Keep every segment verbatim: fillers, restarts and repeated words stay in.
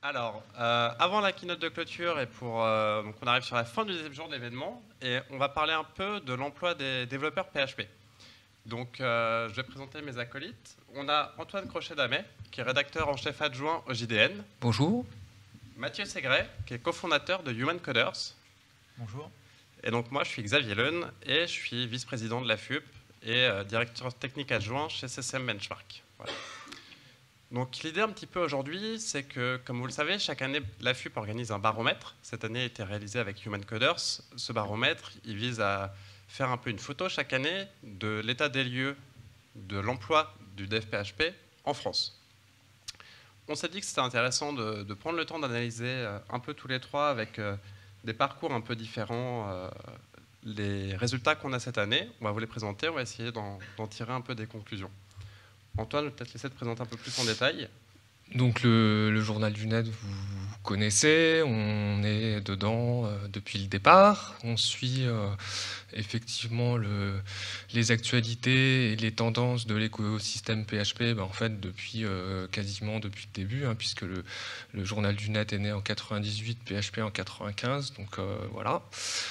Alors, euh, avant la keynote de clôture, et pour, euh, donc on arrive sur la fin du deuxième jour de l'événement, et on va parler un peu de l'emploi des développeurs P H P. Donc, euh, je vais présenter mes acolytes. On a Antoine Crochet-Damet, qui est rédacteur en chef adjoint au J D N. Bonjour. Mathieu Segret, qui est cofondateur de Human Coders. Bonjour. Et donc, moi, je suis Xavier Leun, et je suis vice-président de la F U P et euh, directeur technique adjoint chez C S M Benchmark. Voilà. Donc l'idée un petit peu aujourd'hui, c'est que, comme vous le savez, chaque année, la F U P organise un baromètre. Cette année a été réalisé avec Human Coders. Ce baromètre, il vise à faire un peu une photo chaque année de l'état des lieux de l'emploi du dev P H P en France. On s'est dit que c'était intéressant de, de prendre le temps d'analyser un peu tous les trois avec euh, des parcours un peu différents euh, les résultats qu'on a cette année. On va vous les présenter, on va essayer d'en d'en tirer un peu des conclusions. Antoine, je vais peut-être laisser te présenter un peu plus en détail. Donc le, le journal du net, vous connaissez, on est dedans euh, depuis le départ. On suit euh, effectivement le, les actualités et les tendances de l'écosystème P H P ben, en fait, depuis, euh, quasiment depuis le début, hein, puisque le, le journal du net est né en quatre-vingt-dix-huit, P H P en quatre-vingt-quinze, donc euh, voilà.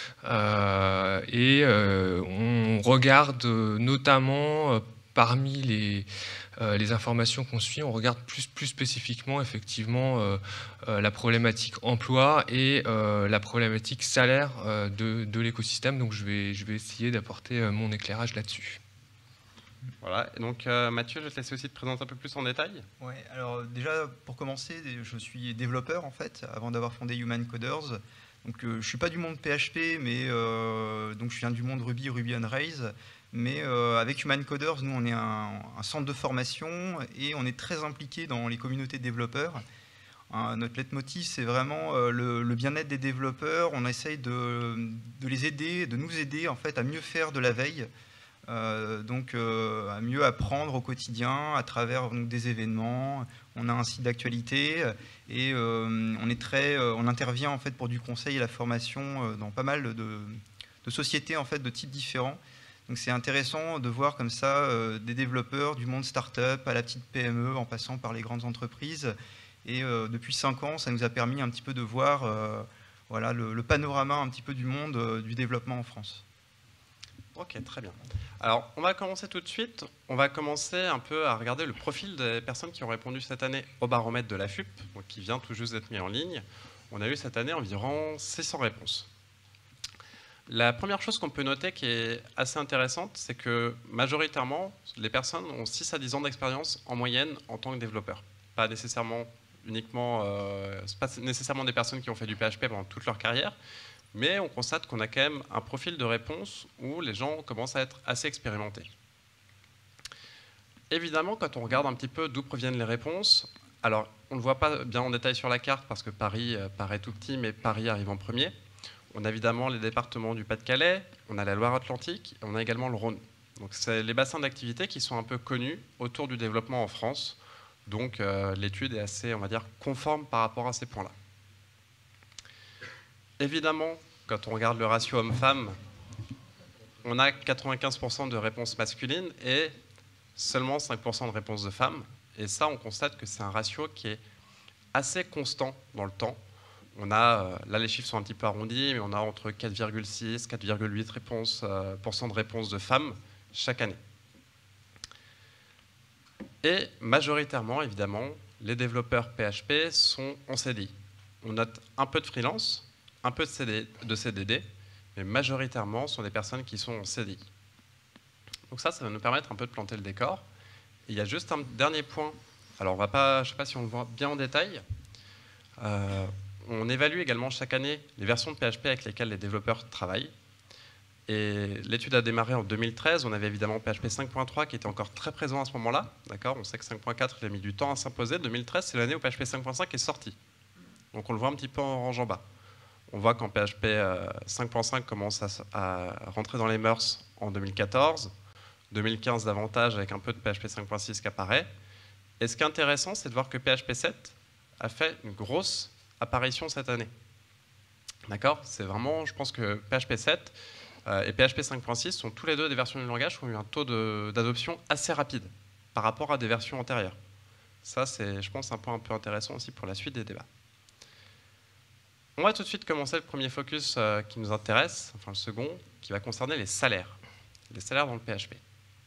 Euh, et euh, on regarde notamment euh, parmi les, euh, les informations qu'on suit, on regarde plus, plus spécifiquement effectivement euh, euh, la problématique emploi et euh, la problématique salaire euh, de, de l'écosystème. Donc je vais, je vais essayer d'apporter euh, mon éclairage là-dessus. Voilà, et donc euh, Mathieu, je vais te laisser aussi te présenter un peu plus en détail. Ouais, alors déjà, pour commencer, je suis développeur en fait, avant d'avoir fondé Human Coders. Donc euh, je ne suis pas du monde P H P, mais euh, donc je viens du monde Ruby, Ruby on Rails. Mais euh, avec Human Coders, nous, on est un, un centre de formation et on est très impliqué dans les communautés de développeurs. Hein, notre leitmotiv, c'est vraiment euh, le, le bien-être des développeurs. On essaye de, de les aider, de nous aider en fait à mieux faire de la veille, euh, donc euh, à mieux apprendre au quotidien à travers donc, des événements. On a un site d'actualité et euh, on est très, euh, on intervient en fait pour du conseil et la formation euh, dans pas mal de, de sociétés en fait de types différents. Donc c'est intéressant de voir comme ça euh, des développeurs du monde start-up à la petite P M E en passant par les grandes entreprises. Et euh, depuis cinq ans, ça nous a permis un petit peu de voir euh, voilà, le, le panorama un petit peu du monde euh, du développement en France. Ok, très bien. Alors, on va commencer tout de suite. On va commencer un peu à regarder le profil des personnes qui ont répondu cette année au baromètre de la F U P, donc qui vient tout juste d'être mis en ligne. On a eu cette année environ six cents réponses. La première chose qu'on peut noter qui est assez intéressante, c'est que majoritairement, les personnes ont six à dix ans d'expérience en moyenne en tant que développeurs. Pas nécessairement uniquement, euh, pas nécessairement des personnes qui ont fait du P H P pendant toute leur carrière, mais on constate qu'on a quand même un profil de réponse où les gens commencent à être assez expérimentés. Évidemment, quand on regarde un petit peu d'où proviennent les réponses, alors on ne le voit pas bien en détail sur la carte parce que Paris euh, paraît tout petit, mais Paris arrive en premier. On a évidemment les départements du Pas-de-Calais, on a la Loire-Atlantique, et on a également le Rhône. Donc c'est les bassins d'activité qui sont un peu connus autour du développement en France. Donc euh, l'étude est assez, on va dire, conforme par rapport à ces points-là. Évidemment, quand on regarde le ratio homme-femme, on a quatre-vingt-quinze pour cent de réponses masculines et seulement cinq pour cent de réponses de femmes. Et ça, on constate que c'est un ratio qui est assez constant dans le temps. On a, là les chiffres sont un petit peu arrondis, mais on a entre quatre virgule six et quatre virgule huit réponses, euh, pour cent de réponses de femmes chaque année. Et majoritairement, évidemment, les développeurs P H P sont en C D I. On note un peu de freelance, un peu de C D, de C D D, mais majoritairement, ce sont des personnes qui sont en C D I. Donc ça, ça va nous permettre un peu de planter le décor. Et il y a juste un dernier point. Alors, on va pas, je ne sais pas si on le voit bien en détail. Euh, On évalue également chaque année les versions de P H P avec lesquelles les développeurs travaillent. Et l'étude a démarré en deux mille treize. On avait évidemment P H P cinq point trois qui était encore très présent à ce moment-là. On sait que cinq point quatre il a mis du temps à s'imposer. deux mille treize, c'est l'année où P H P cinq point cinq est sorti. Donc on le voit un petit peu en range en bas. On voit qu'en P H P cinq point cinq commence à, à rentrer dans les mœurs en deux mille quatorze. deux mille quinze davantage avec un peu de P H P cinq point six qui apparaît. Et ce qui est intéressant, c'est de voir que P H P sept a fait une grosse apparition cette année. D'accord ? C'est vraiment, je pense que P H P sept euh, et P H P cinq point six sont tous les deux des versions du langage qui ont eu un taux d'adoption assez rapide par rapport à des versions antérieures. Ça, c'est, je pense, un point un peu intéressant aussi pour la suite des débats. On va tout de suite commencer le premier focus euh, qui nous intéresse, enfin le second, qui va concerner les salaires. Les salaires dans le P H P.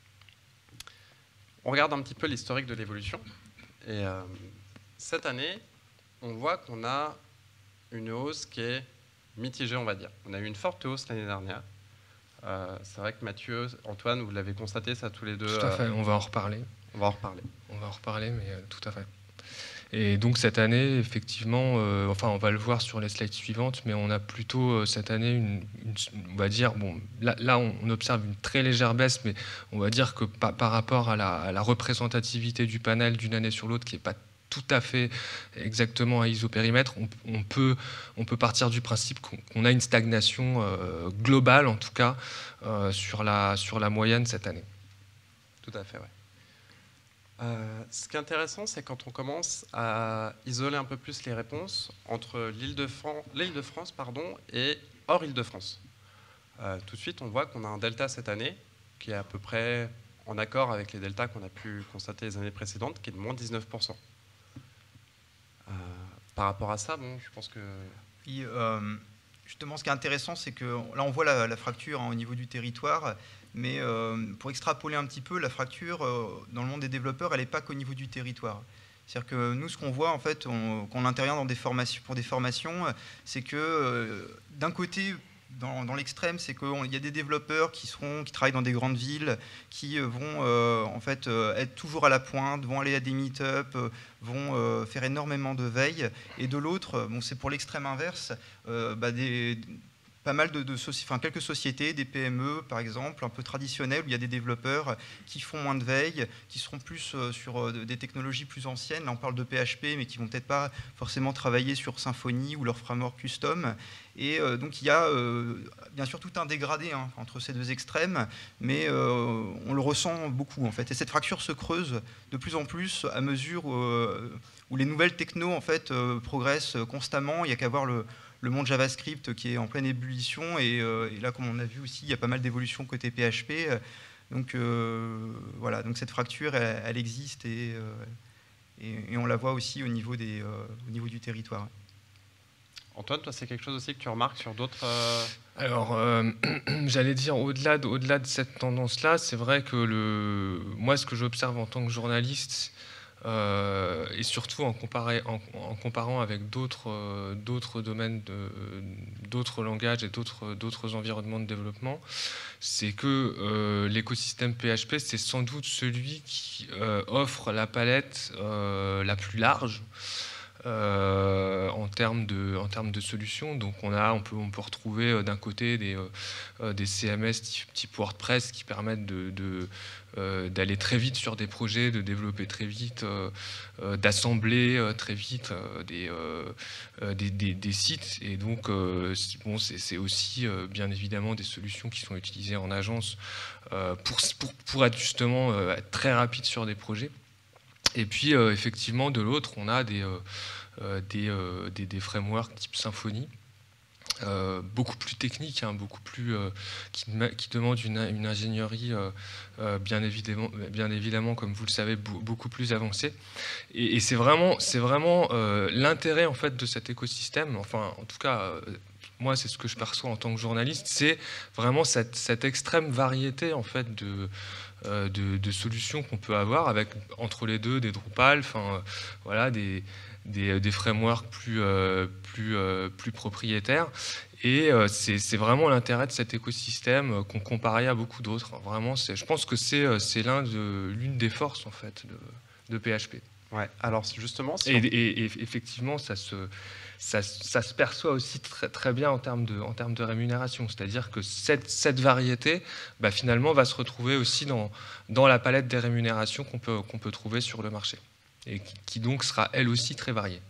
On regarde un petit peu l'historique de l'évolution. Et euh, cette année, on voit qu'on a une hausse qui est mitigée, on va dire. On a eu une forte hausse l'année dernière. Euh, c'est vrai que Mathieu, Antoine, vous l'avez constaté ça tous les deux. Tout à fait, euh, on va en reparler. On va en reparler. On va en reparler, mais euh, tout à fait. Et donc cette année, effectivement, euh, enfin on va le voir sur les slides suivantes, mais on a plutôt euh, cette année, une, une, on va dire, bon, là, là on observe une très légère baisse, mais on va dire que par, par rapport à la, à la représentativité du panel d'une année sur l'autre, qui n'est pas tout à fait exactement à isopérimètre, on, on, peut, on peut partir du principe qu'on qu'on a une stagnation euh, globale, en tout cas, euh, sur, la, sur la moyenne cette année. Tout à fait, oui. Euh, ce qui est intéressant, c'est quand on commence à isoler un peu plus les réponses entre l'Île-de-France pardon, et hors Île-de-France. Euh, tout de suite, on voit qu'on a un delta cette année qui est à peu près en accord avec les deltas qu'on a pu constater les années précédentes, qui est de moins dix-neuf pour cent. Euh, par rapport à ça, bon, je pense que... Oui, euh, justement, ce qui est intéressant, c'est que là, on voit la, la fracture hein, au niveau du territoire. Mais euh, pour extrapoler un petit peu, la fracture euh, dans le monde des développeurs, elle n'est pas qu'au niveau du territoire. C'est-à-dire que nous, ce qu'on voit, en fait, on, quand on intervient dans des formations, pour des formations, c'est que euh, d'un côté, dans, dans l'extrême, c'est qu'il y a des développeurs qui, seront, qui travaillent dans des grandes villes, qui euh, vont euh, en fait, euh, être toujours à la pointe, vont aller à des meet-up, euh, vont euh, faire énormément de veille. Et de l'autre, bon, c'est pour l'extrême inverse, euh, bah, des... pas mal de, de soci... enfin, quelques sociétés, des P M E par exemple, un peu traditionnelles, où il y a des développeurs qui font moins de veille, qui seront plus sur des technologies plus anciennes. Là, on parle de P H P, mais qui ne vont peut-être pas forcément travailler sur Symfony ou leur framework custom. Et euh, donc, il y a euh, bien sûr tout un dégradé hein, entre ces deux extrêmes, mais euh, on le ressent beaucoup, en fait. Et cette fracture se creuse de plus en plus à mesure où, euh, où les nouvelles technos, en fait, euh, progressent constamment. Il n'y a qu'à voir le le monde JavaScript qui est en pleine ébullition et, euh, et là comme on a vu aussi il y a pas mal d'évolutions côté P H P donc euh, voilà donc cette fracture elle, elle existe et, euh, et, et on la voit aussi au niveau, des, euh, au niveau du territoire. Antoine, toi c'est quelque chose aussi que tu remarques sur d'autres euh... Alors euh, j'allais dire au-delà de, au-delà de cette tendance là, c'est vrai que le, moi ce que j'observe en tant que journaliste Euh, et surtout en, comparé, en, en comparant avec d'autres euh, d'autres domaines, d'autres langages et d'autres d'autres environnements de développement, c'est que euh, l'écosystème P H P, c'est sans doute celui qui euh, offre la palette euh, la plus large euh, en termes de en termes de solutions. Donc on a on peut on peut retrouver euh, d'un côté des euh, des C M S type, type WordPress qui permettent de, de Euh, d'aller très vite sur des projets, de développer très vite, euh, euh, d'assembler euh, très vite euh, des, euh, des, des, des sites. Et donc, euh, bon, c'est aussi euh, bien évidemment des solutions qui sont utilisées en agence euh, pour, pour, pour être justement euh, être très rapide sur des projets. Et puis, euh, effectivement, de l'autre, on a des, euh, des, euh, des, des frameworks type Symfony. Euh, beaucoup plus technique, hein, beaucoup plus euh, qui, qui demande une, une ingénierie euh, euh, bien évidemment, bien évidemment, comme vous le savez, beaucoup plus avancée. Et, et c'est vraiment, c'est vraiment euh, l'intérêt en fait de cet écosystème. Enfin, en tout cas, euh, moi, c'est ce que je perçois en tant que journaliste, c'est vraiment cette, cette extrême variété en fait de euh, de, de solutions qu'on peut avoir avec entre les deux des Drupal, enfin euh, voilà des Des, des frameworks plus, euh, plus, euh, plus propriétaires. Et euh, c'est vraiment l'intérêt de cet écosystème euh, qu'on comparait à beaucoup d'autres. Vraiment, je pense que c'est l'un de l'une des forces en fait de, de P H P. Ouais. Alors justement, si et, on... et, et effectivement, ça se, ça, ça se perçoit aussi très, très bien en termes de, en termes de rémunération. C'est-à-dire que cette, cette variété, bah, finalement, va se retrouver aussi dans, dans la palette des rémunérations qu'on peut, qu'on peut trouver sur le marché. Et qui, qui donc sera elle aussi très variée.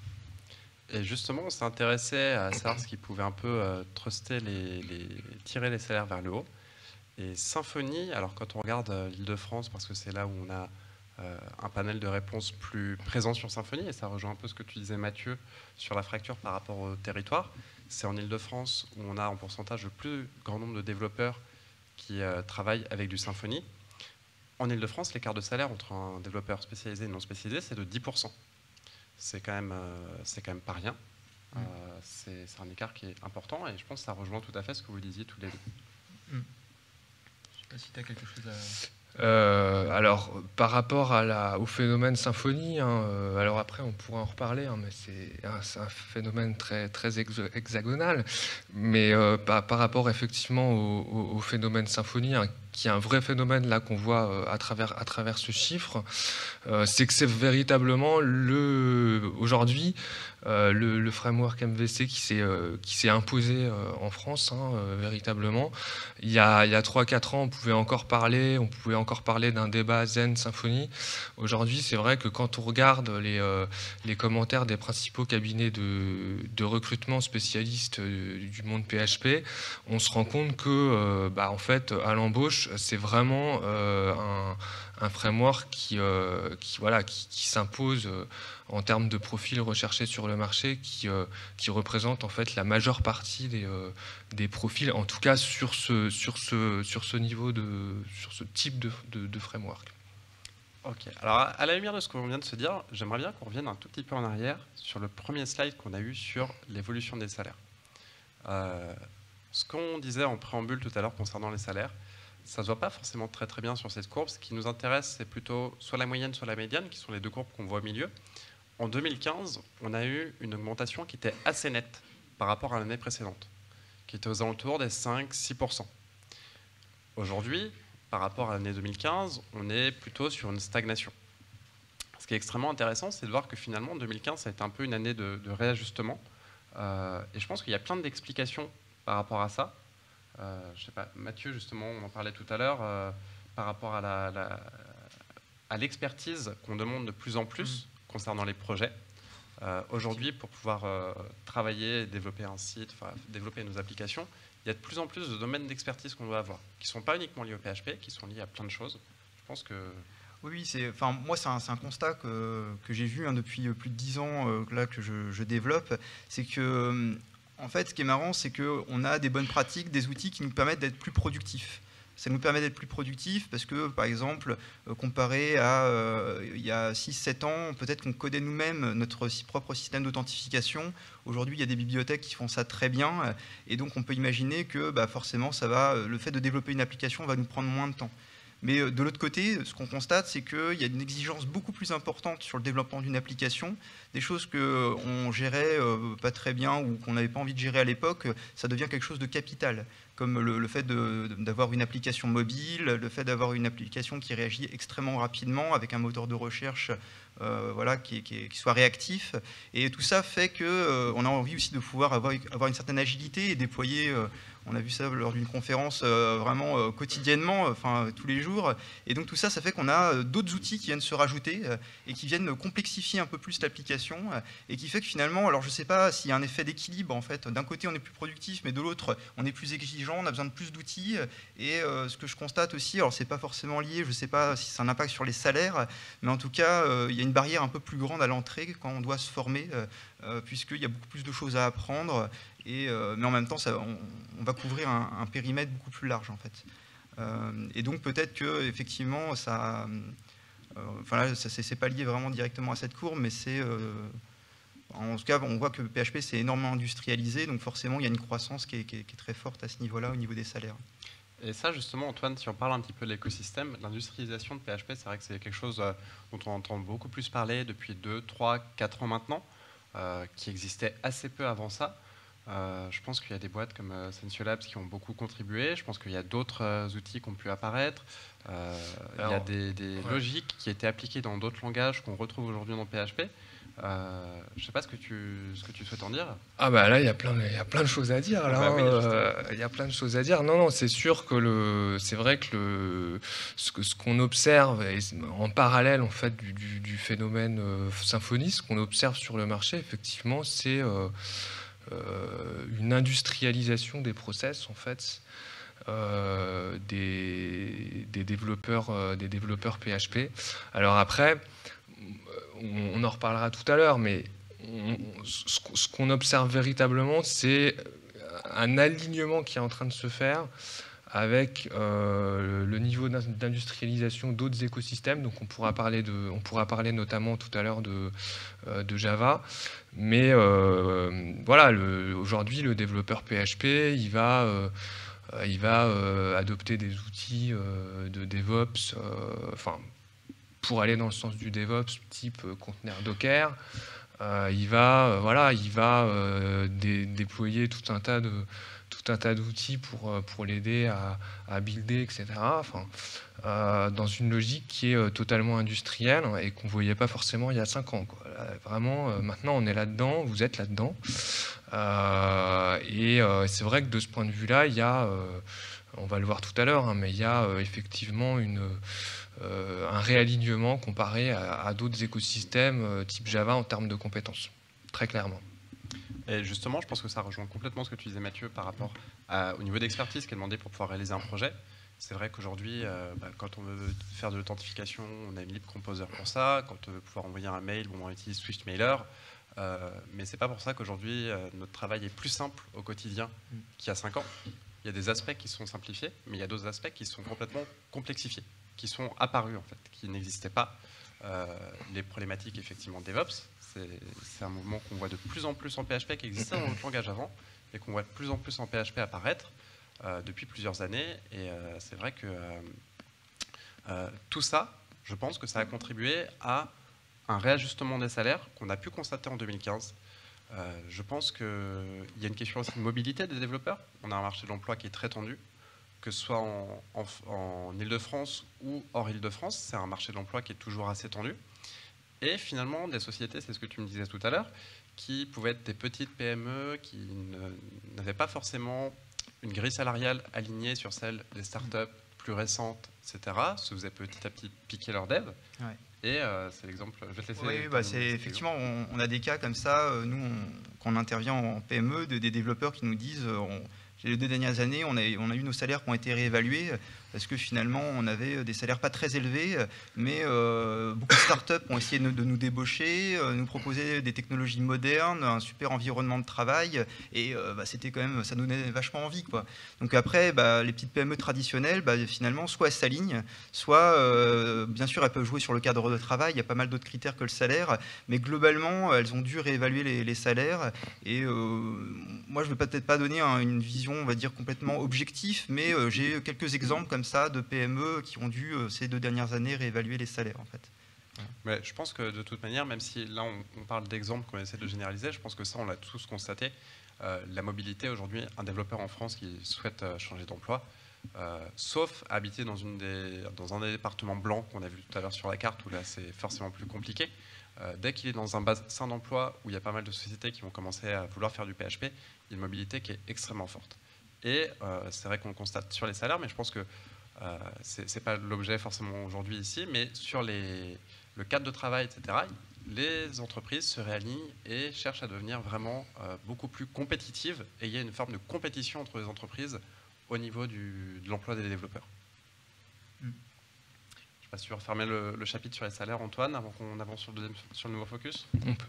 Et justement, on s'est intéressé à savoir ce qui pouvait un peu euh, truster les, les, tirer les salaires vers le haut. Et Symfony, alors quand on regarde euh, l'Île-de-France, parce que c'est là où on a euh, un panel de réponses plus présent sur Symfony, et ça rejoint un peu ce que tu disais Mathieu sur la fracture par rapport au territoire, c'est en Île-de-France où on a en pourcentage le plus grand nombre de développeurs qui euh, travaillent avec du Symfony. En Île-de-France, l'écart de salaire entre un développeur spécialisé et non spécialisé, c'est de dix pour cent. C'est quand même, euh, c'est quand même pas rien. Euh, c'est un écart qui est important et je pense que ça rejoint tout à fait ce que vous disiez tous les deux. Mm. Je ne sais pas si tu as quelque chose à... Euh, alors, par rapport à la, au phénomène symphonie, hein, euh, alors après on pourra en reparler, hein, mais c'est un, un phénomène très, très hexagonal, mais euh, par, par rapport effectivement au, au, au phénomène symphonie, hein, qui est un vrai phénomène là qu'on voit euh, à, travers, à travers ce chiffre, euh, c'est que c'est véritablement le aujourd'hui euh, le, le framework M V C qui s'est euh, qui s'est imposé euh, en France, hein, euh, véritablement. Il y a il y a trois quatre ans, on pouvait encore parler, on pouvait encore parler d'un débat Zen Symfony. Aujourd'hui, c'est vrai que quand on regarde les euh, les commentaires des principaux cabinets de de recrutement spécialistes du monde P H P, on se rend compte que euh, bah, en fait à l'embauche, c'est vraiment euh, un, un framework qui, euh, qui, voilà, qui, qui s'impose euh, en termes de profils recherchés sur le marché, qui, euh, qui représente en fait la majeure partie des, euh, des profils, en tout cas sur ce, sur ce, sur ce niveau, de, sur ce type de, de, de framework. Ok, alors à la lumière de ce qu'on vient de se dire, j'aimerais bien qu'on revienne un tout petit peu en arrière sur le premier slide qu'on a eu sur l'évolution des salaires. Euh, ce qu'on disait en préambule tout à l'heure concernant les salaires, ça ne se voit pas forcément très très bien sur cette courbe. Ce qui nous intéresse, c'est plutôt soit la moyenne, soit la médiane, qui sont les deux courbes qu'on voit au milieu. En deux mille quinze, on a eu une augmentation qui était assez nette par rapport à l'année précédente, qui était aux alentours des cinq à six pour cent. Aujourd'hui, par rapport à l'année deux mille quinze, on est plutôt sur une stagnation. Ce qui est extrêmement intéressant, c'est de voir que finalement, deux mille quinze, ça a été un peu une année de, de réajustement. Euh, et je pense qu'il y a plein d'explications par rapport à ça. Euh, je sais pas, Mathieu, justement, on en parlait tout à l'heure, euh, par rapport à la, la, à l'expertise qu'on demande de plus en plus mmh. concernant les projets. Euh, Aujourd'hui, pour pouvoir euh, travailler, développer un site, enfin, développer nos applications, il y a de plus en plus de domaines d'expertise qu'on doit avoir, qui ne sont pas uniquement liés au P H P, qui sont liés à plein de choses. Je pense que... Oui, c'est, enfin, moi, c'est un, un constat que, que j'ai vu hein, depuis plus de dix ans euh, là, que je, je développe. C'est que, en fait, ce qui est marrant, c'est qu'on a des bonnes pratiques, des outils qui nous permettent d'être plus productifs. Ça nous permet d'être plus productifs parce que, par exemple, euh, comparé à euh, il y a six sept ans, peut-être qu'on codait nous-mêmes notre propre système d'authentification. Aujourd'hui, il y a des bibliothèques qui font ça très bien. Et donc, on peut imaginer que bah, forcément, ça va, le fait de développer une application va nous prendre moins de temps. Mais de l'autre côté, ce qu'on constate, c'est qu'il y a une exigence beaucoup plus importante sur le développement d'une application. Des choses qu'on gérait euh, pas très bien ou qu'on n'avait pas envie de gérer à l'époque, ça devient quelque chose de capital. Comme le, le fait d'avoir une application mobile, le fait d'avoir une application qui réagit extrêmement rapidement avec un moteur de recherche euh, voilà, qui, qui, qui soit réactif. Et tout ça fait qu'on euh, a envie aussi de pouvoir avoir, avoir une certaine agilité et déployer... Euh, on a vu ça lors d'une conférence euh, vraiment euh, quotidiennement, enfin tous les jours. Et donc tout ça, ça fait qu'on a euh, d'autres outils qui viennent se rajouter euh, et qui viennent complexifier un peu plus l'application euh, et qui fait que finalement, alors je ne sais pas s'il y a un effet d'équilibre en fait. D'un côté, on est plus productif, mais de l'autre, on est plus exigeant, on a besoin de plus d'outils. Et euh, ce que je constate aussi, alors c'est pas forcément lié, je ne sais pas si c'est un impact sur les salaires, mais en tout cas, euh, il y a une barrière un peu plus grande à l'entrée quand on doit se former, euh, euh, puisqu'il y a beaucoup plus de choses à apprendre. Et, euh, mais en même temps, ça, on, on va couvrir un, un périmètre beaucoup plus large en fait. Euh, et donc peut-être que effectivement, ça, euh, enfin là, ça c'est pas lié vraiment directement à cette courbe, mais c'est, euh, en tout cas, on voit que P H P s'est énormément industrialisé, donc forcément, il y a une croissance qui est, qui est, qui est très forte à ce niveau-là, au niveau des salaires. Et ça, justement, Antoine, si on parle un petit peu de l'écosystème, l'industrialisation de P H P, c'est vrai que c'est quelque chose dont on entend beaucoup plus parler depuis deux, trois, quatre ans maintenant, euh, qui existait assez peu avant ça. Euh, je pense qu'il y a des boîtes comme euh, Sensio Labs qui ont beaucoup contribué. Je pense qu'il y a d'autres euh, outils qui ont pu apparaître. Euh, Alors, il y a des, des ouais. logiques qui étaient appliquées dans d'autres langages qu'on retrouve aujourd'hui dans P H P. Euh, je ne sais pas ce que, tu, ce que tu souhaites en dire. Ah bah là, il y a plein, il y a plein de choses à dire. Là, bah oui, euh, il y a plein de choses à dire. Non, non, c'est sûr que le, c'est vrai que le, ce, que, ce qu'on observe en parallèle en fait du, du, du phénomène euh, Symfony, ce qu'on observe sur le marché, effectivement, c'est euh, Euh, une industrialisation des process en fait euh, des, des développeurs euh, des développeurs P H P. Alors après, on, on en reparlera tout à l'heure, mais on, ce, ce qu'on observe véritablement, c'est un alignement qui est en train de se faire avec euh, le niveau d'industrialisation d'autres écosystèmes. Donc on pourra parler, de, on pourra parler notamment tout à l'heure de, euh, de Java. Mais euh, voilà, aujourd'hui, le développeur P H P, il va, euh, il va euh, adopter des outils euh, de DevOps, euh, enfin, pour aller dans le sens du DevOps, type euh, conteneur Docker. Euh, il va, euh, voilà, il va euh, dé déployer tout un tas de tout un tas d'outils pour, pour l'aider à, à builder, et cetera. Enfin, euh, dans une logique qui est euh, totalement industrielle et qu'on ne voyait pas forcément il y a cinq ans, quoi. Là, vraiment, euh, maintenant, on est là-dedans, vous êtes là-dedans. Euh, et euh, c'est vrai que de ce point de vue-là, il y a, euh, on va le voir tout à l'heure, hein, mais il y a euh, effectivement une, euh, un réalignement comparé à, à d'autres écosystèmes euh, type Java en termes de compétences, très clairement. Et justement, je pense que ça rejoint complètement ce que tu disais, Mathieu, par rapport à, au niveau d'expertise qui est demandé pour pouvoir réaliser un projet. C'est vrai qu'aujourd'hui, euh, bah, quand on veut faire de l'authentification, on a une Lib Composer pour ça. Quand on veut pouvoir envoyer un mail, bon, on utilise SwiftMailer. Euh, mais c'est pas pour ça qu'aujourd'hui, euh, notre travail est plus simple au quotidien qu'il y a cinq ans. Il y a des aspects qui sont simplifiés, mais il y a d'autres aspects qui sont complètement complexifiés, qui sont apparus, en fait, qui n'existaient pas. Euh, les problématiques, effectivement, DevOps, c'est un mouvement qu'on voit de plus en plus en P H P, qui existait dans notre langage avant, et qu'on voit de plus en plus en P H P apparaître euh, depuis plusieurs années. Et euh, c'est vrai que euh, euh, tout ça, je pense que ça a contribué à un réajustement des salaires qu'on a pu constater en deux mille quinze. Euh, je pense qu'il y a une question aussi de mobilité des développeurs. On a un marché de l'emploi qui est très tendu, que ce soit en, en, en Île-de-France ou hors Île-de-France. C'est un marché de l'emploi qui est toujours assez tendu. Et finalement, des sociétés, c'est ce que tu me disais tout à l'heure, qui pouvaient être des petites P M E, qui n'avaient pas forcément une grille salariale alignée sur celle des startups plus récentes, et cetera, se faisaient petit à petit piquer leur dev. Ouais. Et euh, c'est l'exemple, je vais te laisser. Oui, bah c'est effectivement, on, on a des cas comme ça, nous, on, quand on intervient en P M E, de, des développeurs qui nous disent, on, les deux dernières années, on a, on a eu nos salaires qui ont été réévalués, parce que finalement, on avait des salaires pas très élevés, mais euh, beaucoup de startups ont essayé de, de nous débaucher, euh, nous proposer des technologies modernes, un super environnement de travail, et euh, bah, c'était quand même, ça nous donnait vachement envie, quoi. Donc après, bah, les petites P M E traditionnelles, bah, finalement, soit elles s'alignent, soit, euh, bien sûr, elles peuvent jouer sur le cadre de travail, il y a pas mal d'autres critères que le salaire, mais globalement, elles ont dû réévaluer les, les salaires, et euh, moi, je ne vais peut-être pas donner hein, une vision, on va dire, complètement objective, mais euh, j'ai quelques exemples comme ça de P M E qui ont dû, euh, ces deux dernières années, réévaluer les salaires, en fait. Mais je pense que de toute manière, même si là on, on parle d'exemples qu'on essaie de généraliser, je pense que ça on l'a tous constaté. Euh, la mobilité aujourd'hui, un développeur en France qui souhaite euh, changer d'emploi, euh, sauf habiter dans, une des, dans un des départements blancs qu'on a vu tout à l'heure sur la carte, où là c'est forcément plus compliqué. Euh, dès qu'il est dans un bassin d'emploi où il y a pas mal de sociétés qui vont commencer à vouloir faire du P H P, il y a une mobilité qui est extrêmement forte. Et euh, c'est vrai qu'on le constate sur les salaires, mais je pense que euh, c'est c'est pas l'objet forcément aujourd'hui ici, mais sur les, le cadre de travail, et cetera, les entreprises se réalignent et cherchent à devenir vraiment euh, beaucoup plus compétitives, et il y a une forme de compétition entre les entreprises au niveau du, de l'emploi des développeurs. Mm. Je ne sais pas si tu veux refermer le, le chapitre sur les salaires, Antoine, avant qu'on avance sur le, deuxième, sur le nouveau focus. On peut.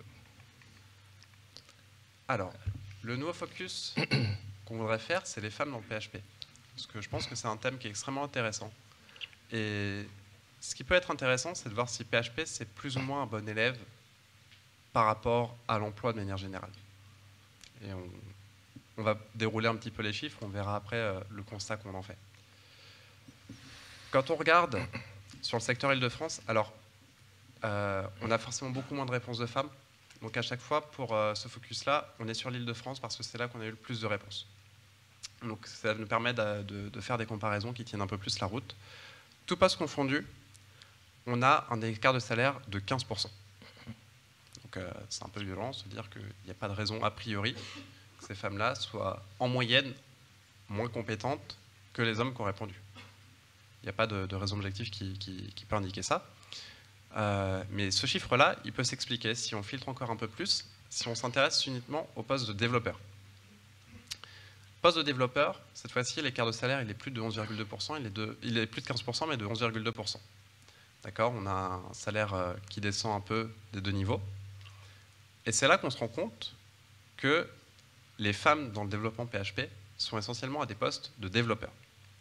Alors, le nouveau focus qu'on voudrait faire, c'est les femmes dans le P H P. Parce que je pense que c'est un thème qui est extrêmement intéressant. Et ce qui peut être intéressant, c'est de voir si P H P, c'est plus ou moins un bon élève par rapport à l'emploi de manière générale. Et on, on va dérouler un petit peu les chiffres, on verra après euh, le constat qu'on en fait. Quand on regarde sur le secteur Île-de-France, alors, euh, on a forcément beaucoup moins de réponses de femmes. Donc à chaque fois, pour euh, ce focus-là, on est sur l'Île-de-France parce que c'est là qu'on a eu le plus de réponses. Donc ça nous permet de, de, de faire des comparaisons qui tiennent un peu plus la route. Tout poste confondu, on a un écart de salaire de quinze pour cent. Donc euh, c'est un peu violent, se dire qu'il n'y a pas de raison a priori que ces femmes-là soient en moyenne moins compétentes que les hommes qui ont répondu. Il n'y a pas de, de raison objective qui, qui, qui peut indiquer ça. Euh, mais ce chiffre-là, il peut s'expliquer si on filtre encore un peu plus, si on s'intéresse uniquement au poste de développeur. Poste de développeur, cette fois-ci, l'écart de salaire, il est plus de onze virgule deux pour cent, il est, de, il est plus de quinze pour cent, mais de onze virgule deux pour cent. D'accord, on a un salaire euh, qui descend un peu des deux niveaux. Et c'est là qu'on se rend compte que les femmes dans le développement P H P sont essentiellement à des postes de développeurs.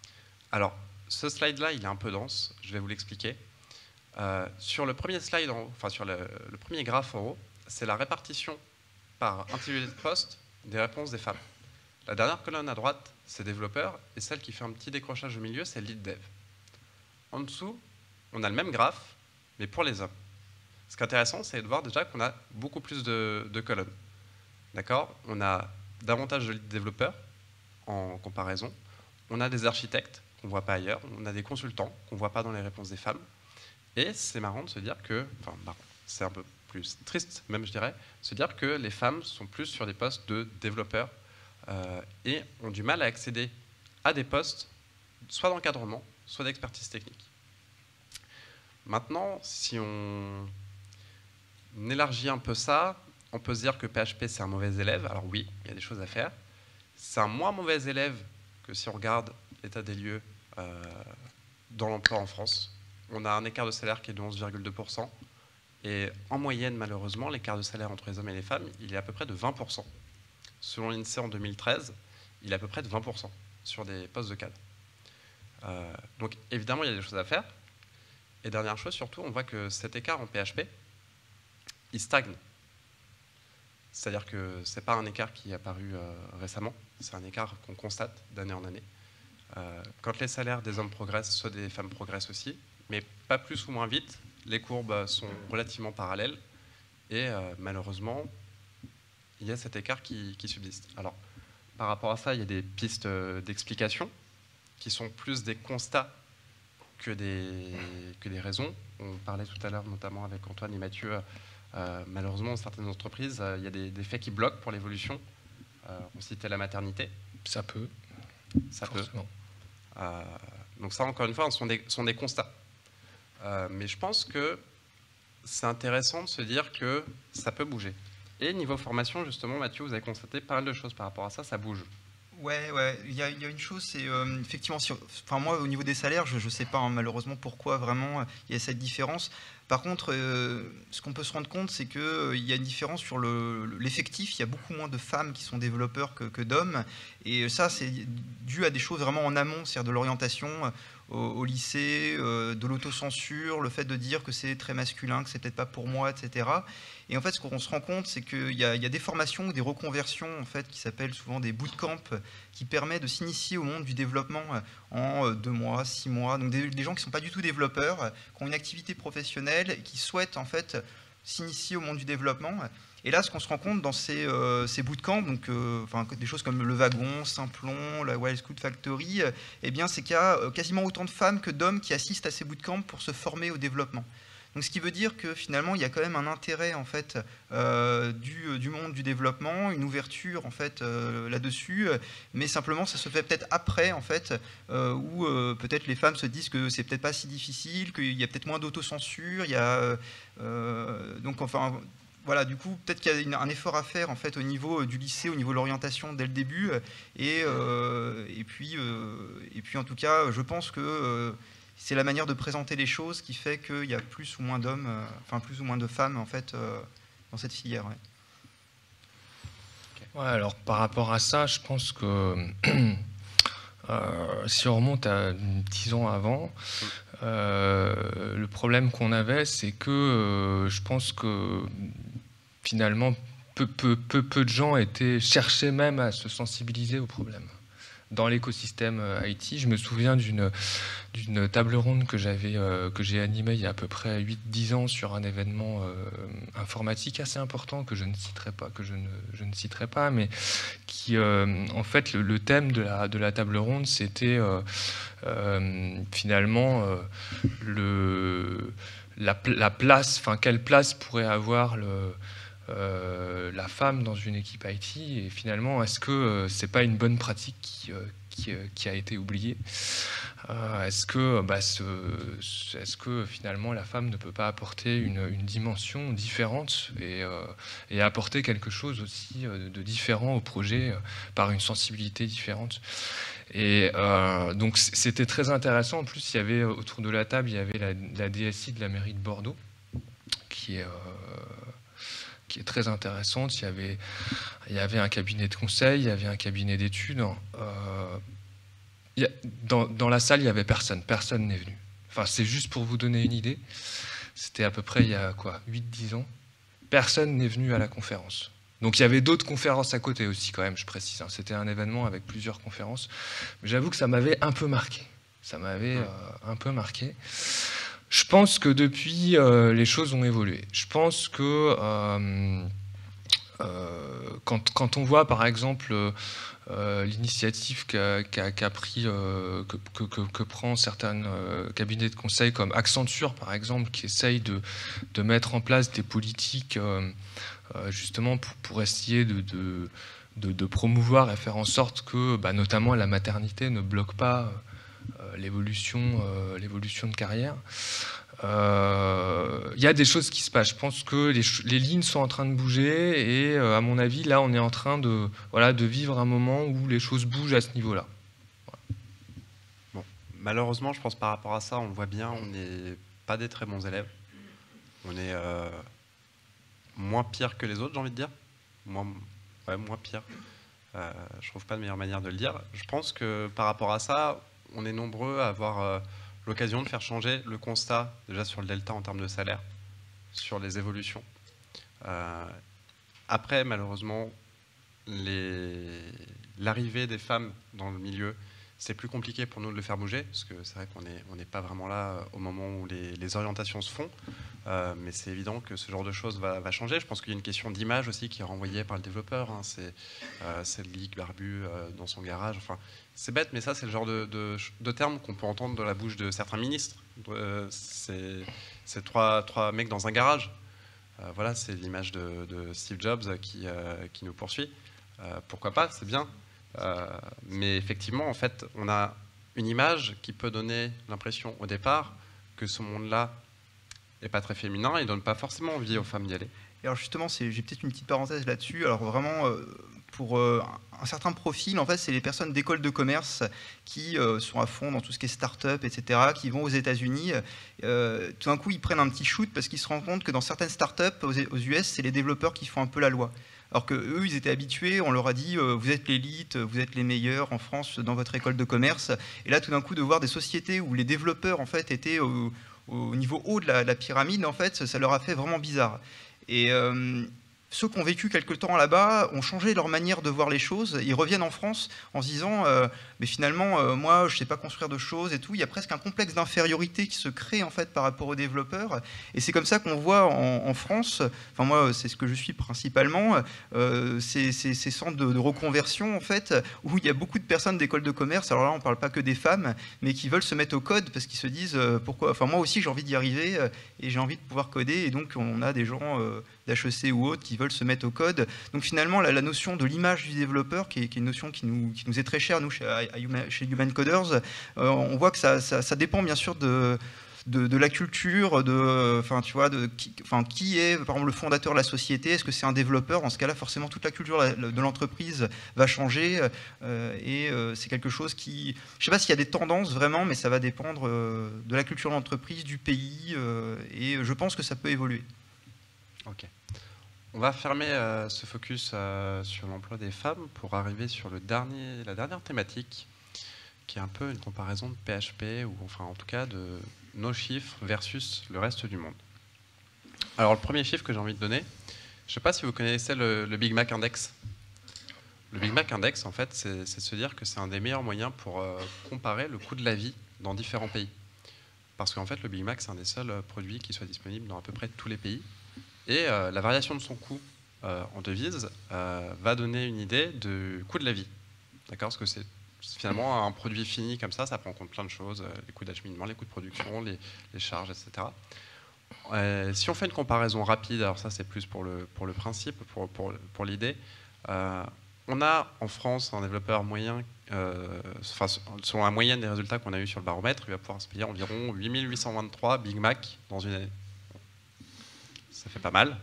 Alors, ce slide-là, il est un peu dense, je vais vous l'expliquer. Euh, sur le premier slide, en haut, enfin sur le, le premier graphe en haut, c'est la répartition par intitulé de poste des réponses des femmes. La dernière colonne à droite, c'est développeur, et celle qui fait un petit décrochage au milieu, c'est lead dev. En dessous, on a le même graphe, mais pour les hommes. Ce qui est intéressant, c'est de voir déjà qu'on a beaucoup plus de, de colonnes. D'accord ? On a davantage de lead développeurs en comparaison. On a des architectes qu'on ne voit pas ailleurs. On a des consultants qu'on ne voit pas dans les réponses des femmes. Et c'est marrant de se dire que, enfin, marrant, c'est un peu plus triste même, je dirais, se dire que les femmes sont plus sur des postes de développeurs euh, et ont du mal à accéder à des postes soit d'encadrement, soit d'expertise technique. Maintenant, si on élargit un peu ça, on peut se dire que P H P c'est un mauvais élève. Alors oui, il y a des choses à faire. C'est un moins mauvais élève que si on regarde l'état des lieux euh, dans l'emploi en France. On a un écart de salaire qui est de onze virgule deux pour cent. Et en moyenne, malheureusement, l'écart de salaire entre les hommes et les femmes, il est à peu près de vingt pour cent. Selon l'INSEE en deux mille treize, il est à peu près de vingt pour cent sur des postes de cadre. Euh, donc évidemment, il y a des choses à faire. Et dernière chose, surtout, on voit que cet écart en P H P, il stagne. C'est-à-dire que ce n'est pas un écart qui est apparu euh, récemment, c'est un écart qu'on constate d'année en année. Euh, quand les salaires des hommes progressent, ceux des femmes progressent aussi, mais pas plus ou moins vite. Les courbes sont relativement parallèles et euh, malheureusement, il y a cet écart qui, qui subsiste. Alors, par rapport à ça, il y a des pistes d'explication qui sont plus des constats que des, que des raisons. On parlait tout à l'heure, notamment avec Antoine et Mathieu, euh, malheureusement, dans certaines entreprises, euh, il y a des, des faits qui bloquent pour l'évolution. Euh, on citait la maternité. Ça peut. Ça Forcément. peut. Euh, donc ça, encore une fois, ce sont des, sont des constats. Euh, mais je pense que c'est intéressant de se dire que ça peut bouger. Et niveau formation, justement, Mathieu, vous avez constaté pas mal de choses par rapport à ça, ça bouge. Ouais, ouais. Il y a, il y a une chose, c'est euh, effectivement, sur, enfin moi, au niveau des salaires, je ne sais pas hein, malheureusement pourquoi vraiment il y a cette différence. Par contre, euh, ce qu'on peut se rendre compte, c'est qu'il euh, y a une différence sur l'effectif. Le, il y a beaucoup moins de femmes qui sont développeurs que, que d'hommes. Et ça, c'est dû à des choses vraiment en amont, c'est-à-dire de l'orientation au, au lycée, euh, de l'autocensure, le fait de dire que c'est très masculin, que c'est peut-être pas pour moi, et cetera. Et en fait, ce qu'on se rend compte, c'est qu'il y, y a des formations ou des reconversions en fait, qui s'appellent souvent des bootcamps, qui permettent de s'initier au monde du développement en deux mois, six mois. Donc des, des gens qui ne sont pas du tout développeurs, qui ont une activité professionnelle et qui souhaitent en fait s'initier au monde du développement. Et là, ce qu'on se rend compte dans ces, euh, ces bootcamps, donc euh, enfin, des choses comme le Wagon, Simplon, la Wild Scout Factory, eh bien, c'est qu'il y a quasiment autant de femmes que d'hommes qui assistent à ces bootcamps pour se former au développement. Donc, ce qui veut dire que finalement, il y a quand même un intérêt en fait euh, du, du monde du développement, une ouverture en fait euh, là-dessus, mais simplement ça se fait peut-être après en fait, euh, où euh, peut-être les femmes se disent que c'est peut-être pas si difficile, qu'il y a peut-être moins d'autocensure, il y a euh, donc enfin. Voilà, du coup, peut-être qu'il y a une, un effort à faire en fait au niveau du lycée, au niveau de l'orientation dès le début, et, euh, et puis euh, et puis en tout cas, je pense que euh, c'est la manière de présenter les choses qui fait qu'il y a plus ou moins d'hommes, euh, enfin plus ou moins de femmes en fait euh, dans cette filière. Ouais. Okay. Ouais, alors par rapport à ça, je pense que euh, si on remonte à dix ans avant, euh, le problème qu'on avait, c'est que euh, je pense que finalement peu, peu, peu, peu de gens étaient cherchaient même à se sensibiliser au problème. Dans l'écosystème I T, je me souviens d'une d'une table ronde que j'avais euh, que j'ai animée il y a à peu près huit dix ans sur un événement euh, informatique assez important que je ne citerai pas que je ne, je ne citerai pas mais qui euh, en fait le, le thème de la de la table ronde c'était euh, euh, finalement euh, le la, la place enfin quelle place pourrait avoir le Euh, la femme dans une équipe I T et finalement est-ce que euh, c'est pas une bonne pratique qui, euh, qui, euh, qui a été oubliée euh, est-ce que bah, ce, est-ce que finalement la femme ne peut pas apporter une, une dimension différente et, euh, et apporter quelque chose aussi euh, de différent au projet euh, par une sensibilité différente et euh, donc c'était très intéressant. En plus il y avait autour de la table il y avait la, la D S I de la mairie de Bordeaux qui est euh, qui est très intéressante. Il y avait, il y avait un cabinet de conseil, il y avait un cabinet d'études. Euh, y a, dans, dans la salle, il n'y avait personne. Personne n'est venu. Enfin, c'est juste pour vous donner une idée. C'était à peu près il y a quoi, huit dix ans. Personne n'est venu à la conférence. Donc il y avait d'autres conférences à côté aussi, quand même, je précise. Hein. C'était un événement avec plusieurs conférences. Mais j'avoue que ça m'avait un peu marqué. Ça m'avait euh, un peu marqué. Je pense que depuis, euh, les choses ont évolué. Je pense que euh, euh, quand, quand on voit, par exemple, euh, l'initiative qu'a, qu'a, qu'a pris, euh, que, que, que, que prend certains euh, cabinets de conseil comme Accenture, par exemple, qui essayent de, de mettre en place des politiques euh, euh, justement pour, pour essayer de, de, de, de promouvoir et faire en sorte que, bah, notamment, la maternité ne bloque pas euh, l'évolution, euh, l'évolution de carrière. Il euh, y a des choses qui se passent. Je pense que les, les lignes sont en train de bouger et euh, à mon avis, là, on est en train de, voilà, de vivre un moment où les choses bougent à ce niveau-là. Voilà. Bon, malheureusement, je pense par rapport à ça, on le voit bien, on n'est pas des très bons élèves. On est euh, moins pire que les autres, j'ai envie de dire. Moins, ouais, moins pire. Euh, je trouve pas de meilleure manière de le dire. Je pense que par rapport à ça, on est nombreux à avoir euh, l'occasion de faire changer le constat, déjà sur le delta en termes de salaire, sur les évolutions. Euh, après, malheureusement, l'arrivée des femmes dans le milieu, c'est plus compliqué pour nous de le faire bouger, parce que c'est vrai qu'on n'est on n'est pas vraiment là au moment où les, les orientations se font, euh, mais c'est évident que ce genre de choses va, va changer. Je pense qu'il y a une question d'image aussi qui est renvoyée par le développeur. Hein. C'est euh, le geek barbu euh, dans son garage. Enfin, c'est bête, mais ça, c'est le genre de, de, de termes qu'on peut entendre de la bouche de certains ministres. Euh, c'est trois, trois mecs dans un garage. Euh, voilà, c'est l'image de, de Steve Jobs qui, euh, qui nous poursuit. Euh, pourquoi pas, c'est bien. Euh, mais effectivement, en fait, on a une image qui peut donner l'impression au départ que ce monde-là n'est pas très féminin et ne donne pas forcément envie aux femmes d'y aller. Et alors justement, j'ai peut-être une petite parenthèse là-dessus. Alors vraiment, euh, pour euh, un certain profil, en fait, c'est les personnes d'école de commerce qui euh, sont à fond dans tout ce qui est start-up, et cetera, qui vont aux États-Unis. Euh, tout d'un coup, ils prennent un petit shoot parce qu'ils se rendent compte que dans certaines start-up aux, aux U S, c'est les développeurs qui font un peu la loi. Alors qu'eux, ils étaient habitués, on leur a dit euh, vous êtes l'élite, vous êtes les meilleurs en France dans votre école de commerce. Et là, tout d'un coup, de voir des sociétés où les développeurs en fait étaient au, au niveau haut de la, la pyramide, en fait, ça leur a fait vraiment bizarre. Et euh, ceux qui ont vécu quelque temps là-bas ont changé leur manière de voir les choses. Ils reviennent en France en se disant euh, mais finalement, euh, moi, je ne sais pas construire de choses et tout. Il y a presque un complexe d'infériorité qui se crée en fait par rapport aux développeurs. Et c'est comme ça qu'on voit en, en France. Enfin moi, c'est ce que je suis principalement. Euh, ces, ces, ces centres de, de reconversion en fait, où il y a beaucoup de personnes d'école de commerce. Alors là, on ne parle pas que des femmes, mais qui veulent se mettre au code parce qu'ils se disent euh, pourquoi. Enfin moi aussi, j'ai envie d'y arriver euh, et j'ai envie de pouvoir coder. Et donc on a des gens euh, d'H E C ou autres qui veulent se mettre au code. Donc finalement, la, la notion de l'image du développeur, qui est, qui est une notion qui nous, qui nous est très chère, nous, chez, à, chez Human Coders, euh, on voit que ça, ça, ça dépend bien sûr de, de, de la culture, de, enfin, tu vois, de qui, enfin, qui est, par exemple, le fondateur de la société. Est-ce que c'est un développeur? En ce cas-là, forcément, toute la culture de l'entreprise va changer. Euh, et euh, c'est quelque chose qui... Je ne sais pas s'il y a des tendances vraiment, mais ça va dépendre euh, de la culture de l'entreprise, du pays. Euh, et je pense que ça peut évoluer. Ok. On va fermer euh, ce focus euh, sur l'emploi des femmes pour arriver sur le dernier, la dernière thématique, qui est un peu une comparaison de P H P, ou enfin en tout cas de nos chiffres versus le reste du monde. Alors le premier chiffre que j'ai envie de donner, je ne sais pas si vous connaissez le, le Big Mac Index. Le Big Mac Index, en fait, c'est de se dire que c'est un des meilleurs moyens pour euh, comparer le coût de la vie dans différents pays. Parce qu'en fait, le Big Mac, c'est un des seuls produits qui soit disponible dans à peu près tous les pays. Et euh, la variation de son coût euh, en devise euh, va donner une idée du coût de la vie. D'accord? Parce que c'est finalement un produit fini comme ça, ça prend en compte plein de choses, euh, les coûts d'acheminement, les coûts de production, les, les charges, et cetera. Euh, si on fait une comparaison rapide, alors ça c'est plus pour le, pour le principe, pour, pour, pour l'idée, euh, on a en France un développeur moyen, euh, enfin, selon la moyenne des résultats qu'on a eu sur le baromètre, il va pouvoir se payer environ huit mille huit cent vingt-trois Big Mac dans une année. Ça fait pas mal.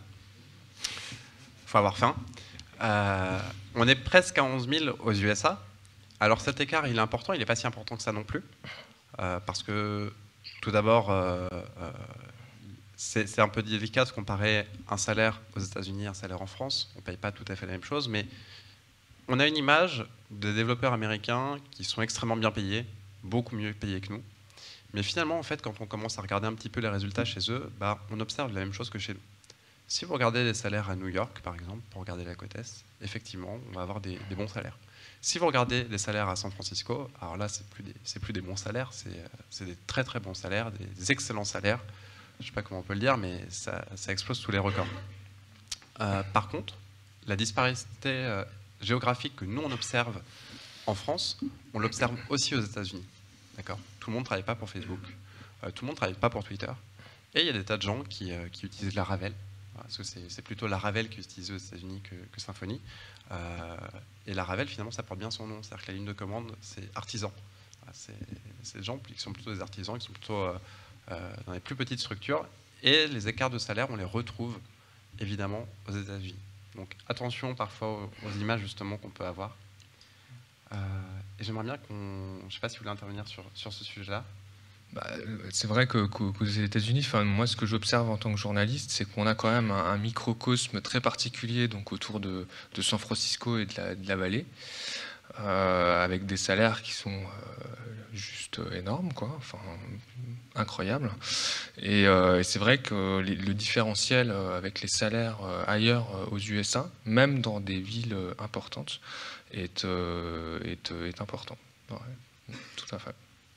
Il faut avoir faim. Euh, on est presque à onze mille aux U S A. Alors cet écart, il est important, il n'est pas si important que ça non plus. Euh, parce que, tout d'abord, euh, euh, c'est un peu délicat de comparer un salaire aux États-Unis et un salaire en France. On ne paye pas tout à fait la même chose, mais on a une image des développeurs américains qui sont extrêmement bien payés, beaucoup mieux payés que nous. Mais finalement, en fait, quand on commence à regarder un petit peu les résultats chez eux, bah, on observe la même chose que chez nous. Si vous regardez les salaires à New York, par exemple, pour regarder la côte Est, effectivement, on va avoir des, des bons salaires. Si vous regardez les salaires à San Francisco, alors là, c'est plus des, c'est plus des bons salaires, c'est des très très bons salaires, des excellents salaires. Je ne sais pas comment on peut le dire, mais ça, ça explose tous les records. Euh, par contre, la disparité euh, géographique que nous on observe en France, on l'observe aussi aux États-Unis. D'accord ? Tout le monde ne travaille pas pour Facebook, euh, tout le monde ne travaille pas pour Twitter, et il y a des tas de gens qui, euh, qui utilisent la Ravel. Parce que c'est plutôt la Ravel qui est utilisée aux États-Unis que, que Symfony. Euh, et la Ravel, finalement, ça porte bien son nom. C'est-à-dire que la ligne de commande, c'est artisan. C'est des gens qui sont plutôt des artisans, qui sont plutôt euh, euh, dans les plus petites structures. Et les écarts de salaire, on les retrouve évidemment aux États-Unis. Donc attention parfois aux, aux images justement qu'on peut avoir. Euh, et j'aimerais bien qu'on... Je ne sais pas si vous voulez intervenir sur, sur ce sujet-là. Bah, c'est vrai que, qu'aux États-Unis, enfin, moi, ce que j'observe en tant que journaliste, c'est qu'on a quand même un, un microcosme très particulier donc, autour de, de San Francisco et de la, de la vallée, euh, avec des salaires qui sont euh, juste énormes, quoi, enfin, incroyables. Et, euh, et c'est vrai que les, le différentiel avec les salaires ailleurs aux U S A, même dans des villes importantes, est, euh, est, est important. Ouais, tout à fait.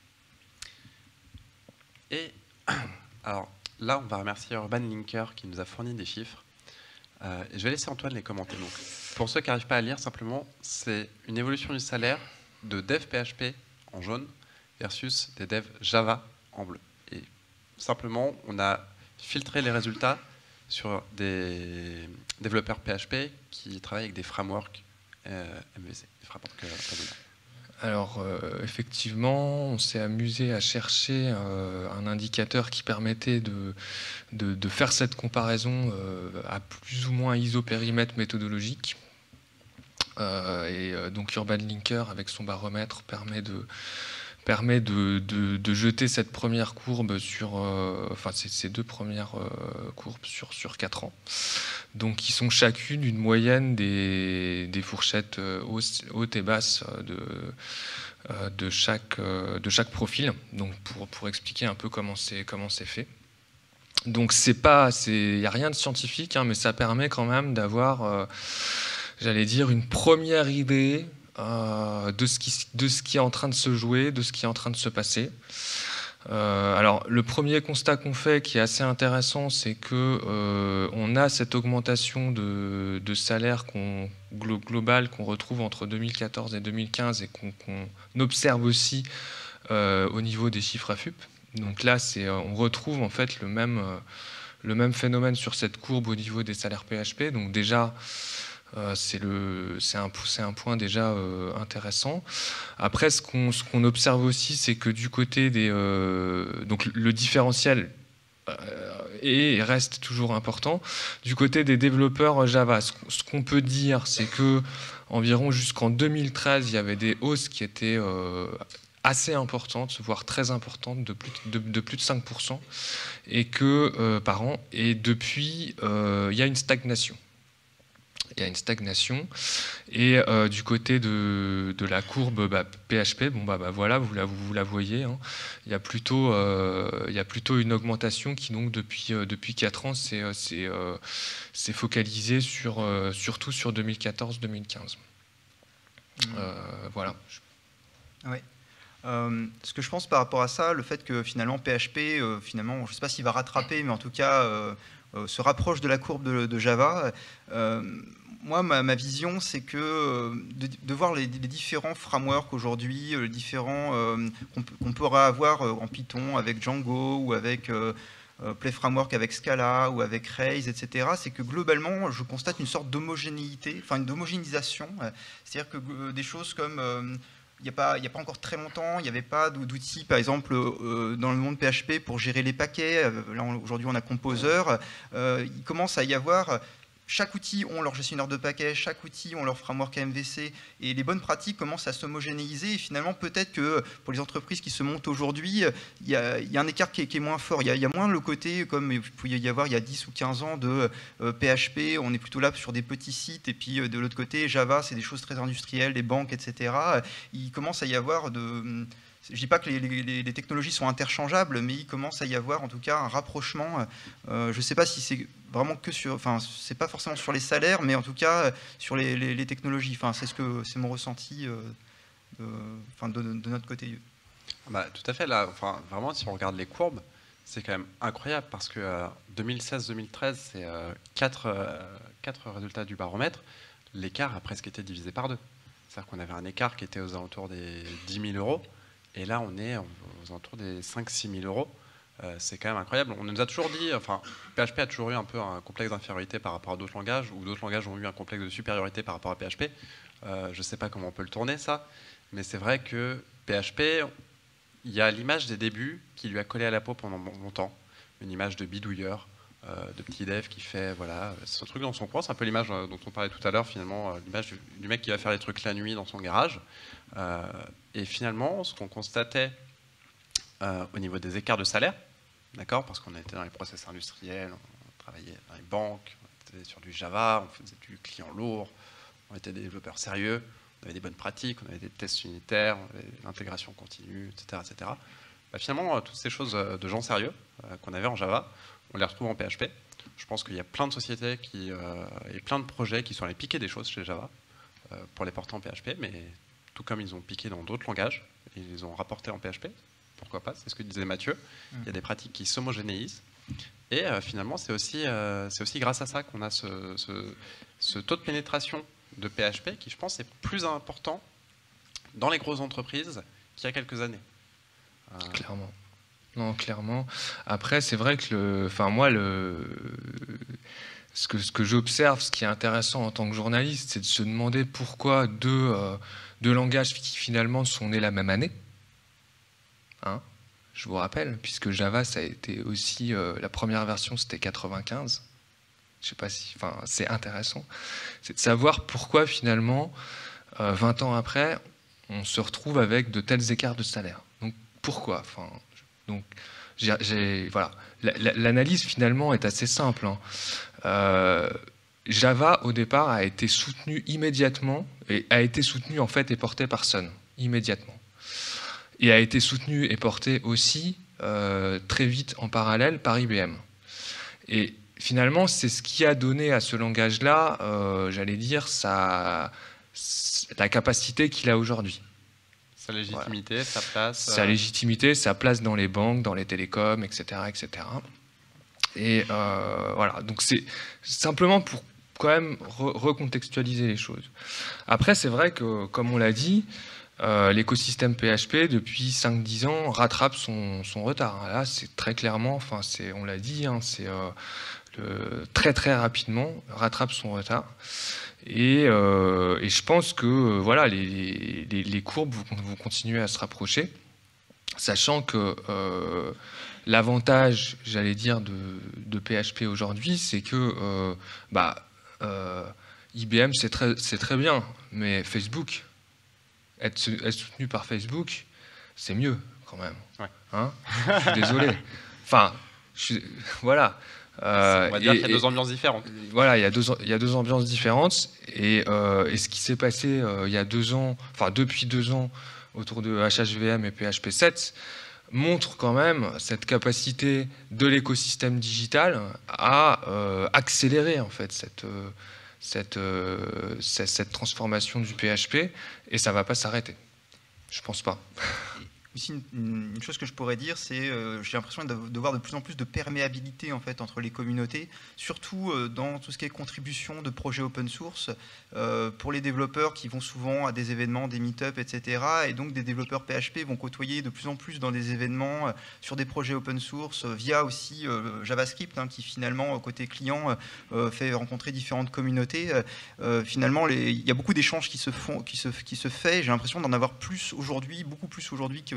Et alors là, on va remercier Urban Linker qui nous a fourni des chiffres. Euh, et je vais laisser Antoine les commenter. Donc, pour ceux qui n'arrivent pas à lire, simplement, c'est une évolution du salaire de dev P H P en jaune versus des devs Java en bleu. Et simplement, on a filtré les résultats sur des développeurs P H P qui travaillent avec des frameworks euh, M V C, des frameworks euh, Alors, euh, effectivement, on s'est amusé à chercher euh, un indicateur qui permettait de, de, de faire cette comparaison euh, à plus ou moins isopérimètre méthodologique. Euh, et euh, donc, Urban Linker, avec son baromètre, permet de, permet de, de, de jeter cette première courbe sur, euh, enfin, ces, ces deux premières euh, courbes sur, sur quatre ans. Donc, qui sont chacune une moyenne des, des fourchettes hautes et basses de, de, chaque, de chaque profil. Donc, pour, pour expliquer un peu comment c'est comment c'est fait. Donc, c'est pas, il n'y a rien de scientifique, hein, mais ça permet quand même d'avoir, euh, j'allais dire, une première idée euh, de, ce qui, de ce qui est en train de se jouer, de ce qui est en train de se passer. Euh, alors, le premier constat qu'on fait, qui est assez intéressant, c'est que euh, on a cette augmentation de, de salaire qu'on, glo global qu'on retrouve entre deux mille quatorze et deux mille quinze et qu'on qu'on observe aussi euh, au niveau des chiffres A F U P. Donc là, c'est, on retrouve en fait le même, euh, le même phénomène sur cette courbe au niveau des salaires P H P. Donc déjà, Euh, c'est un, un point déjà euh, intéressant. Après, ce qu'on ce qu'on observe aussi, c'est que du côté des... Euh, donc le différentiel euh, est et reste toujours important. Du côté des développeurs Java, ce, ce qu'on peut dire, c'est que environ jusqu'en deux mille treize, il y avait des hausses qui étaient euh, assez importantes, voire très importantes, de plus de, de, plus de cinq pour cent et que, euh, par an. Et depuis, euh, il y a une stagnation. Il y a une stagnation. Et euh, du côté de, de la courbe bah, P H P, bon, bah, bah, voilà, vous la, vous la voyez, hein, il, y a plutôt, euh, il y a plutôt une augmentation qui, donc, depuis, euh, depuis quatre ans, s'est euh, focalisée sur, euh, surtout sur deux mille quatorze deux mille quinze. Mmh. Euh, voilà. Ouais. Euh, ce que je pense par rapport à ça, le fait que finalement P H P, euh, finalement, je ne sais pas s'il va rattraper, mais en tout cas euh, euh, se rapproche de la courbe de, de Java. Euh, moi, ma, ma vision, c'est que euh, de, de voir les, les différents frameworks aujourd'hui, les différents euh, qu'on qu'on pourra avoir en Python avec Django ou avec euh, Play Framework avec Scala ou avec Rails, et cetera, c'est que globalement, je constate une sorte d'homogénéité, enfin une homogénéisation. C'est-à-dire que euh, des choses comme euh, il n'y a pas, il n'y a pas encore très longtemps, il n'y avait pas d'outils, par exemple, euh, dans le monde P H P pour gérer les paquets. Là, aujourd'hui, on a Composer. Euh, il commence à y avoir chaque outil ont leur gestionnaire de paquets, chaque outil ont leur framework M V C, et les bonnes pratiques commencent à s'homogénéiser. Et finalement, peut-être que pour les entreprises qui se montent aujourd'hui, il y a, il y a un écart qui est, qui est moins fort. Il y, a, il y a moins le côté, comme il pouvait y avoir il y a dix ou quinze ans, de euh, P H P, on est plutôt là sur des petits sites, et puis euh, de l'autre côté, Java, c'est des choses très industrielles, des banques, et cetera. Il commence à y avoir de... Je ne dis pas que les, les, les technologies sont interchangeables, mais il commence à y avoir en tout cas un rapprochement. Euh, je ne sais pas si c'est vraiment que sur, enfin, c'est pas forcément sur les salaires, mais en tout cas sur les, les, les technologies. Enfin, c'est ce que c'est mon ressenti euh, de, enfin, de, de notre côté. Bah, tout à fait. Là, enfin, vraiment, si on regarde les courbes, c'est quand même incroyable parce que euh, deux mille seize deux mille treize, c'est euh, quatre, euh, quatre résultats du baromètre. L'écart a presque été divisé par deux. C'est-à-dire qu'on avait un écart qui était aux alentours des dix mille euros. Et là, on est aux alentours des cinq à six mille euros. Euh, c'est quand même incroyable. On nous a toujours dit, enfin, P H P a toujours eu un peu un complexe d'infériorité par rapport à d'autres langages, ou d'autres langages ont eu un complexe de supériorité par rapport à P H P. Euh, je ne sais pas comment on peut le tourner, ça, mais c'est vrai que P H P, il y a l'image des débuts qui lui a collé à la peau pendant longtemps, une image de bidouilleur, euh, de petit dev qui fait, voilà, ce truc dans son coin. C'est un peu l'image dont on parlait tout à l'heure, finalement, euh, l'image du, du mec qui va faire les trucs la nuit dans son garage. Euh, et finalement, ce qu'on constatait euh, au niveau des écarts de salaire, d'accord, parce qu'on était dans les process industriels, on travaillait dans les banques, on était sur du Java, on faisait du client lourd, on était des développeurs sérieux, on avait des bonnes pratiques, on avait des tests unitaires, on avait l'intégration continue, et cetera, et cetera. Bah, finalement, toutes ces choses de gens sérieux euh, qu'on avait en Java, on les retrouve en P H P. Je pense qu'il y a plein de sociétés qui, euh, et plein de projets qui sont allés piquer des choses chez Java euh, pour les porter en P H P, mais tout comme ils ont piqué dans d'autres langages, ils les ont rapportés en P H P. Pourquoi pas? C'est ce que disait Mathieu. Mmh. Il y a des pratiques qui s'homogénéisent. Et euh, finalement, c'est aussi, euh, c'est aussi grâce à ça qu'on a ce, ce, ce taux de pénétration de P H P qui, je pense, est plus important dans les grosses entreprises qu'il y a quelques années. Euh... Clairement. Non, clairement. Après, c'est vrai que, le, enfin, moi, le, ce que, ce que j'observe, ce qui est intéressant en tant que journaliste, c'est de se demander pourquoi deux, euh, deux langages qui finalement sont nés la même année. Hein, je vous rappelle, puisque Java, ça a été aussi euh, la première version, c'était quatre-vingt-quinze. Je sais pas si, enfin, c'est intéressant. C'est de savoir pourquoi finalement, euh, vingt ans après, on se retrouve avec de tels écarts de salaire. Donc pourquoi? Enfin, donc, j'ai, j'ai, voilà, l'analyse finalement est assez simple. Hein. Euh, Java au départ a été soutenu immédiatement et a été soutenu en fait et porté par Sun immédiatement. Et a été soutenu et porté aussi euh, très vite en parallèle par I B M. Et finalement, c'est ce qui a donné à ce langage-là, euh, j'allais dire, sa, la capacité qu'il a aujourd'hui. Sa légitimité, voilà. Sa place. Sa légitimité, sa place dans les banques, dans les télécoms, et cetera, et cetera. Et euh, voilà, donc c'est simplement pour quand même re recontextualiser les choses. Après, c'est vrai que, comme on l'a dit, Euh, l'écosystème P H P, depuis cinq dix ans, rattrape son, son retard. Là, c'est très clairement, enfin, c'est, on l'a dit, hein, c'est euh, le, très très rapidement, rattrape son retard. Et, euh, et je pense que euh, voilà, les, les, les courbes vont, vont continuer à se rapprocher, sachant que euh, l'avantage, j'allais dire, de, de P H P aujourd'hui, c'est que euh, bah, euh, I B M, c'est très, c'est très bien, mais Facebook... Être, être soutenu par Facebook, c'est mieux quand même. Ouais. Hein, je suis désolé. Enfin, je suis, voilà. Euh, On va dire qu'il y a deux ambiances différentes. Voilà, il y a deux, il y a deux ambiances différentes. Et, euh, et ce qui s'est passé euh, il y a deux ans, enfin depuis deux ans, autour de H H V M et P H P sept, montre quand même cette capacité de l'écosystème digital à euh, accélérer en fait cette. Euh, Cette, euh, cette transformation du P H P, et ça ne va pas s'arrêter. Je ne pense pas. Aussi, une, une chose que je pourrais dire, c'est euh, j'ai l'impression de, de voir de plus en plus de perméabilité en fait, entre les communautés, surtout euh, dans tout ce qui est contribution de projets open source, euh, pour les développeurs qui vont souvent à des événements, des meet-up, et cetera. Et donc des développeurs P H P vont côtoyer de plus en plus dans des événements euh, sur des projets open source, euh, via aussi euh, JavaScript, hein, qui finalement, côté client, euh, fait rencontrer différentes communautés. Euh, finalement, il y a beaucoup d'échanges qui se font, qui se, qui se fait. J'ai l'impression d'en avoir plus aujourd'hui, beaucoup plus aujourd'hui que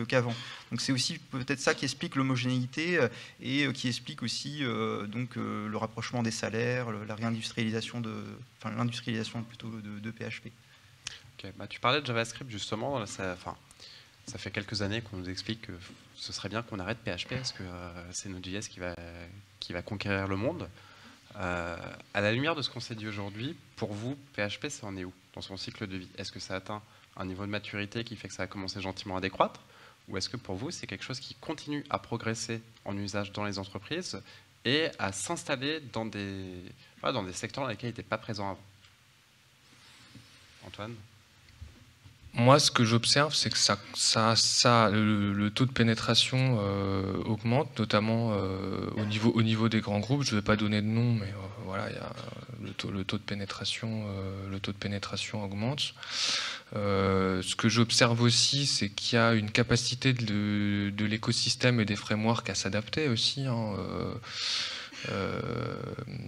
qu'avant. Donc c'est aussi peut-être ça qui explique l'homogénéité et qui explique aussi euh, donc, euh, le rapprochement des salaires, le, la réindustrialisation de, enfin l'industrialisation plutôt de, de P H P. Okay, bah, tu parlais de JavaScript justement, ça, enfin, ça fait quelques années qu'on nous explique que ce serait bien qu'on arrête P H P parce que euh, c'est Node.js qui va, qui va conquérir le monde. Euh, à la lumière de ce qu'on s'est dit aujourd'hui, pour vous, P H P, ça en est où dans son cycle de vie? Est-ce que ça atteint un niveau de maturité qui fait que ça a commencé gentiment à décroître? Ou est-ce que pour vous, c'est quelque chose qui continue à progresser en usage dans les entreprises et à s'installer dans des, voilà, dans des secteurs dans lesquels il n'était pas présent avant? Antoine? Moi, ce que j'observe, c'est que ça, ça, ça, le, le taux de pénétration euh, augmente, notamment euh, au, niveau, au niveau des grands groupes. Je ne vais pas donner de nom, mais euh, voilà, il y a le, taux, le, taux de pénétration, euh, le taux de pénétration augmente. Euh, ce que j'observe aussi, c'est qu'il y a une capacité de, de l'écosystème et des frameworks à s'adapter aussi. Hein, euh, euh,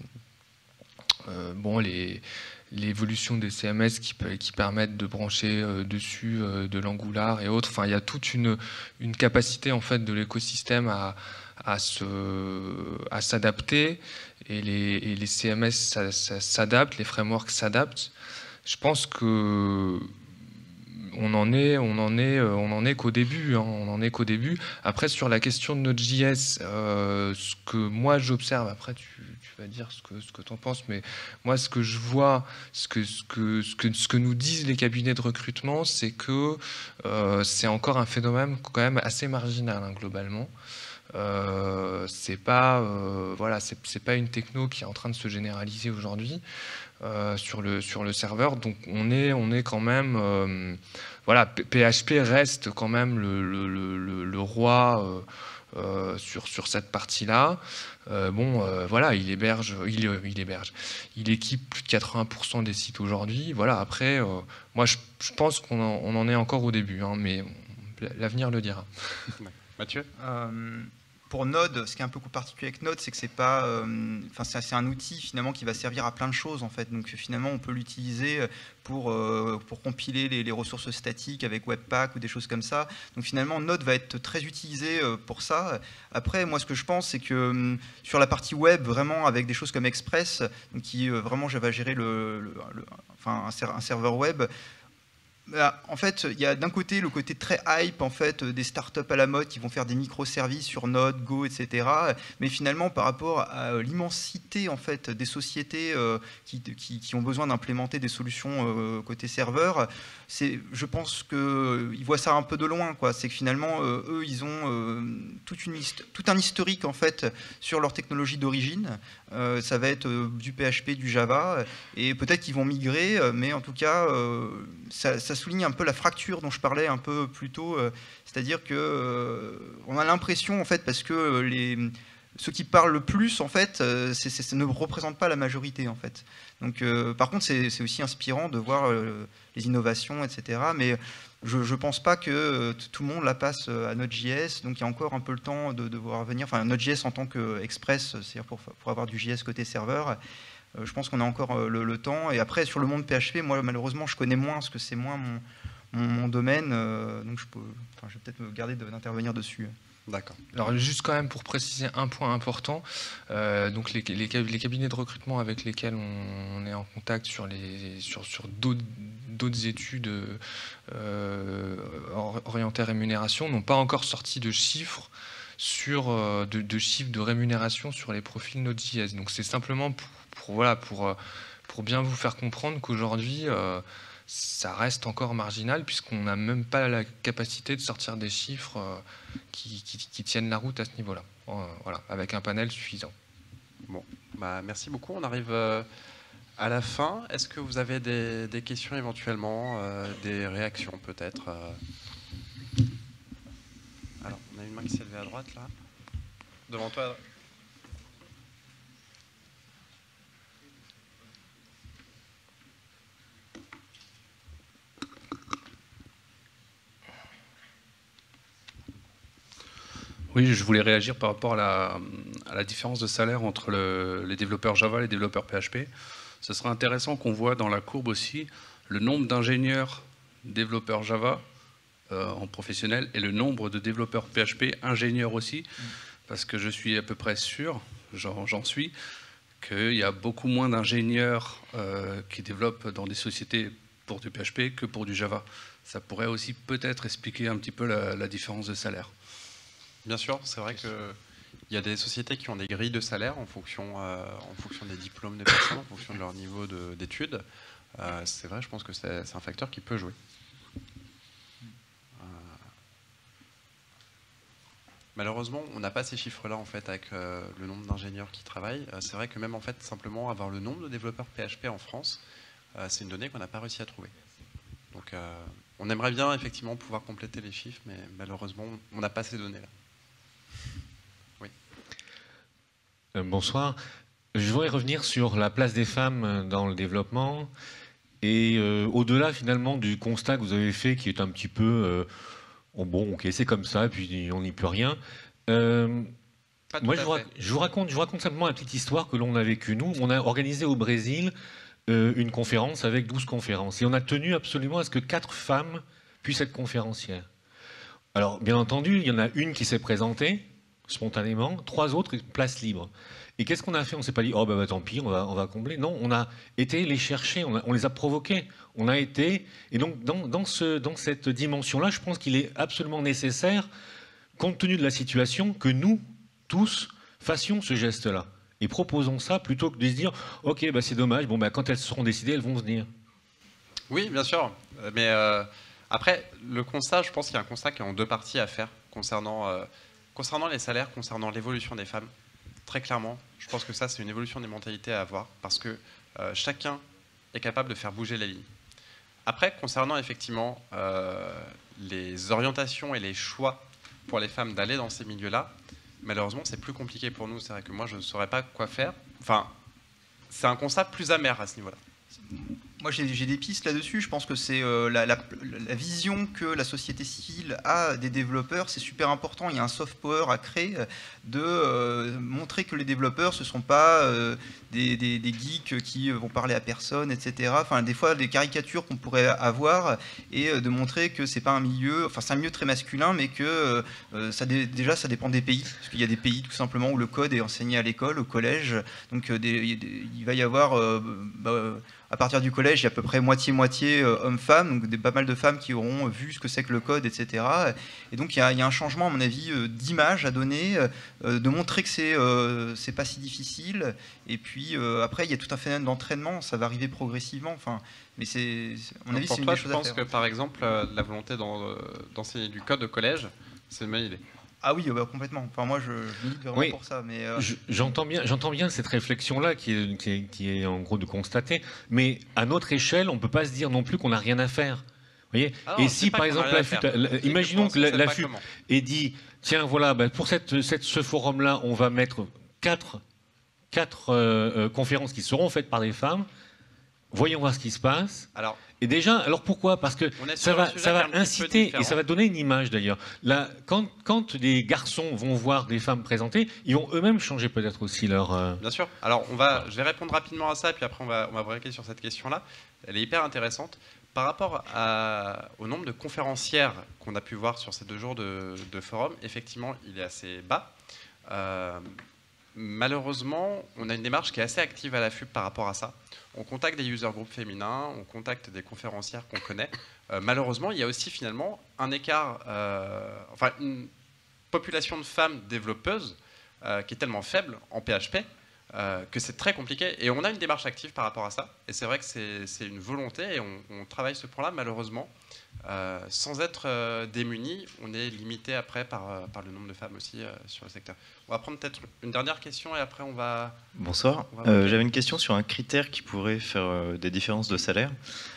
euh, bon, les l'évolution des C M S qui, qui permettent de brancher euh, dessus euh, de l'Angular et autres. Enfin, il y a toute une, une capacité en fait de l'écosystème à, à, se, à s'adapter et les, et les C M S ça, ça s'adaptent, les frameworks s'adaptent. Je pense que on en est, on en est, on en est qu'au début. Hein, on en est qu'au début. Après, sur la question de Node.js, euh, ce que moi j'observe, après tu, tu vas dire ce que ce que tu en penses, mais moi ce que je vois, ce que ce que ce que ce que nous disent les cabinets de recrutement, c'est que euh, c'est encore un phénomène quand même assez marginal hein, globalement. Euh, c'est pas euh, voilà, c'est, c'est pas une techno qui est en train de se généraliser aujourd'hui. Euh, sur le sur le serveur, donc on est on est quand même euh, voilà, P H P reste quand même le le, le, le roi euh, euh, sur sur cette partie-là. Euh, bon euh, voilà, il héberge il il héberge il équipe plus de quatre-vingts pour cent des sites aujourd'hui. Voilà, après euh, moi je, je pense qu'on en, on en est encore au début, hein, mais l'avenir le dira. Mathieu? euh... Pour Node, ce qui est un peu particulier avec Node, c'est que c'est pas, euh, enfin c'est, c'est un outil finalement qui va servir à plein de choses en fait. Donc finalement, on peut l'utiliser pour euh, pour compiler les, les ressources statiques avec Webpack ou des choses comme ça. Donc finalement, Node va être très utilisé pour ça. Après, moi, ce que je pense, c'est que sur la partie web, vraiment avec des choses comme Express, donc qui vraiment va gérer le, le, le enfin un serveur web. En fait, il y a d'un côté le côté très hype en fait, des startups à la mode qui vont faire des microservices sur Node, Go, et cetera. Mais finalement, par rapport à l'immensité en fait, des sociétés euh, qui, qui, qui ont besoin d'implémenter des solutions euh, côté serveur, c'est, je pense qu'ils voient ça un peu de loin. Quoi. C'est que finalement, euh, eux, ils ont euh, toute une, tout un historique en fait, sur leur technologie d'origine. Euh, ça va être euh, du P H P, du Java, et peut-être qu'ils vont migrer, mais en tout cas, euh, ça, ça souligne un peu la fracture dont je parlais un peu plus tôt, euh, c'est-à-dire que euh, on a l'impression en fait parce que les ceux qui parlent le plus en fait, euh, c'est, c'est, ça ne représente pas la majorité en fait. Donc, euh, par contre, c'est, c'est aussi inspirant de voir euh, les innovations, et cetera. Mais je ne pense pas que euh, tout le monde la passe à Node.js, donc il y a encore un peu le temps de, de voir venir. Enfin, Node.js en tant qu'Express, c'est-à-dire pour, pour avoir du J S côté serveur. Je pense qu'on a encore le, le temps. Et après, sur le monde P H P, moi, malheureusement, je connais moins, parce que c'est moins mon, mon, mon domaine. Euh, donc, je, peux, enfin, je vais peut-être me garder de, d'intervenir dessus. D'accord. Alors, juste quand même pour préciser un point important, euh, donc les, les, les cabinets de recrutement avec lesquels on, on est en contact sur, les, sur, sur d'autres, d'autres études euh, orientées rémunération n'ont pas encore sorti de chiffres sur de, de chiffres de rémunération sur les profils Node.js. Donc, c'est simplement pour Pour, voilà, pour, pour bien vous faire comprendre qu'aujourd'hui, euh, ça reste encore marginal puisqu'on n'a même pas la capacité de sortir des chiffres euh, qui, qui, qui tiennent la route à ce niveau-là, euh, voilà, avec un panel suffisant. Bon, bah, merci beaucoup. On arrive euh, à la fin. Est-ce que vous avez des, des questions éventuellement, euh, des réactions peut-être euh... Alors, on a une main qui s'est levée à droite là. Devant toi. Oui, je voulais réagir par rapport à la, à la différence de salaire entre le, les développeurs Java et les développeurs P H P. Ce serait intéressant qu'on voit dans la courbe aussi le nombre d'ingénieurs développeurs Java euh, en professionnel et le nombre de développeurs P H P ingénieurs aussi, mmh. parce que je suis à peu près sûr, j'en suis, qu'il y a beaucoup moins d'ingénieurs euh, qui développent dans des sociétés pour du P H P que pour du Java. Ça pourrait aussi peut-être expliquer un petit peu la, la différence de salaire. Bien sûr, c'est vrai qu'il y a des sociétés qui ont des grilles de salaire en fonction, euh, en fonction des diplômes des personnes, en fonction de leur niveau d'études. Euh, c'est vrai, je pense que c'est un facteur qui peut jouer. Euh, malheureusement, on n'a pas ces chiffres-là en fait avec euh, le nombre d'ingénieurs qui travaillent. Euh, c'est vrai que même en fait simplement avoir le nombre de développeurs P H P en France, euh, c'est une donnée qu'on n'a pas réussi à trouver. Donc, euh, on aimerait bien effectivement pouvoir compléter les chiffres, mais malheureusement, on n'a pas ces données-là. Oui. Euh, bonsoir. Je voudrais revenir sur la place des femmes dans le développement et euh, au-delà finalement du constat que vous avez fait, qui est un petit peu euh, oh bon, ok, c'est comme ça, puis on n'y peut rien. Euh, moi, je vous, je vous raconte, je vous raconte simplement une petite histoire que l'on a vécue nous. On a organisé au Brésil Euh, une conférence avec douze conférences. Et on a tenu absolument à ce que quatre femmes puissent être conférencières. Alors, bien entendu, il y en a une qui s'est présentée spontanément, trois autres, place libre. Et qu'est-ce qu'on a fait? On ne s'est pas dit, oh bah, bah tant pis, on va, on va combler. Non, on a été les chercher, on, a, on les a provoqués. On a été... Et donc, dans, dans, ce, dans cette dimension-là, je pense qu'il est absolument nécessaire, compte tenu de la situation, que nous, tous, fassions ce geste-là. Et proposons ça plutôt que de se dire « Ok, bah c'est dommage, bon, bah, quand elles seront décidées, elles vont venir. » Oui, bien sûr. Mais euh, après, le constat, je pense qu'il y a un constat qui est en deux parties à faire concernant, euh, concernant les salaires, concernant l'évolution des femmes. Très clairement, je pense que ça, c'est une évolution des mentalités à avoir parce que euh, chacun est capable de faire bouger les lignes. Après, concernant effectivement euh, les orientations et les choix pour les femmes d'aller dans ces milieux-là, malheureusement, c'est plus compliqué pour nous. C'est vrai que moi, je ne saurais pas quoi faire. Enfin, c'est un constat plus amer à ce niveau-là. Moi, j'ai des pistes là-dessus. Je pense que c'est euh, la, la, la vision que la société civile a des développeurs, c'est super important. Il y a un soft power à créer de euh, montrer que les développeurs, ce ne sont pas euh, des, des, des geeks qui vont parler à personne, et cetera. Enfin, des fois, des caricatures qu'on pourrait avoir et de montrer que c'est pas un milieu, enfin, c'est un milieu très masculin, mais que euh, ça dé, déjà, ça dépend des pays. Parce qu'il y a des pays, tout simplement, où le code est enseigné à l'école, au collège. Donc, euh, des, il va y avoir... Euh, bah, à partir du collège, il y a à peu près moitié-moitié hommes-femmes, donc des, pas mal de femmes qui auront vu ce que c'est que le code, et cetera. Et donc il y a, il y a un changement, à mon avis, d'image à donner, de montrer que c'est euh, c'est pas si difficile. Et puis euh, après, il y a tout un phénomène d'entraînement, ça va arriver progressivement. Enfin, mais c'est, à mon avis, c'est une toi, des choses je à pense faire. que par exemple, la volonté d'enseigner du code au collège, c'est une bonne idée. Ah oui, bah complètement. Enfin, moi, je, je milite vraiment oui, pour ça. Mais euh... j'entends bien, j'entends bien cette réflexion-là qui est, qui, est, qui est en gros de constater. Mais à notre échelle, on ne peut pas se dire non plus qu'on n'a rien à faire. Vous voyez. Ah non, et si, par exemple, la F U T, la, imaginons que la, la F U T ait dit, tiens, voilà, bah, pour cette, cette, ce forum-là, on va mettre quatre, quatre euh, conférences qui seront faites par des femmes. Voyons voir ce qui se passe. Alors, et déjà, alors pourquoi? Parce que ça va, ça va inciter, et ça va donner une image d'ailleurs. Là, quand, quand des garçons vont voir des femmes présenter, ils vont eux-mêmes changer peut-être aussi leur... Euh... Bien sûr. Alors, on va, je vais répondre rapidement à ça, puis après on va, on va braquer sur cette question-là. Elle est hyper intéressante. Par rapport à, au nombre de conférencières qu'on a pu voir sur ces deux jours de, de forum, effectivement, il est assez bas. Euh, malheureusement, on a une démarche qui est assez active à la F U B par rapport à ça. On contacte des user groups féminins, on contacte des conférencières qu'on connaît. Euh, malheureusement, il y a aussi finalement un écart, euh, enfin une population de femmes développeuses euh, qui est tellement faible en P H P euh, que c'est très compliqué. Et on a une démarche active par rapport à ça. Et c'est vrai que c'est une volonté et on, on travaille ce point-là, malheureusement. Euh, sans être euh, démunis, on est limité après par, euh, par le nombre de femmes aussi euh, sur le secteur. On va prendre peut-être une dernière question et après on va... Bonsoir. Euh, J'avais une question sur un critère qui pourrait faire euh, des différences de salaire,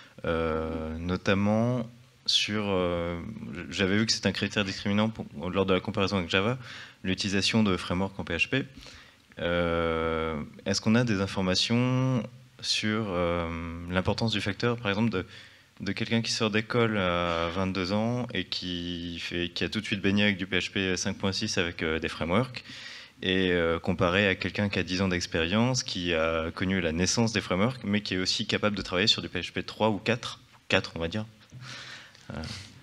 euh, notamment sur... Euh, j'avais vu que c'est un critère discriminant pour, lors de la comparaison avec Java, l'utilisation de frameworks en P H P. Euh, Est-ce qu'on a des informations sur euh, l'importance du facteur, par exemple, de... de quelqu'un qui sort d'école à vingt-deux ans et qui, fait, qui a tout de suite baigné avec du P H P cinq point six avec euh, des frameworks, et euh, comparé à quelqu'un qui a dix ans d'expérience, qui a connu la naissance des frameworks, mais qui est aussi capable de travailler sur du P H P trois ou quatre, quatre on va dire. Euh,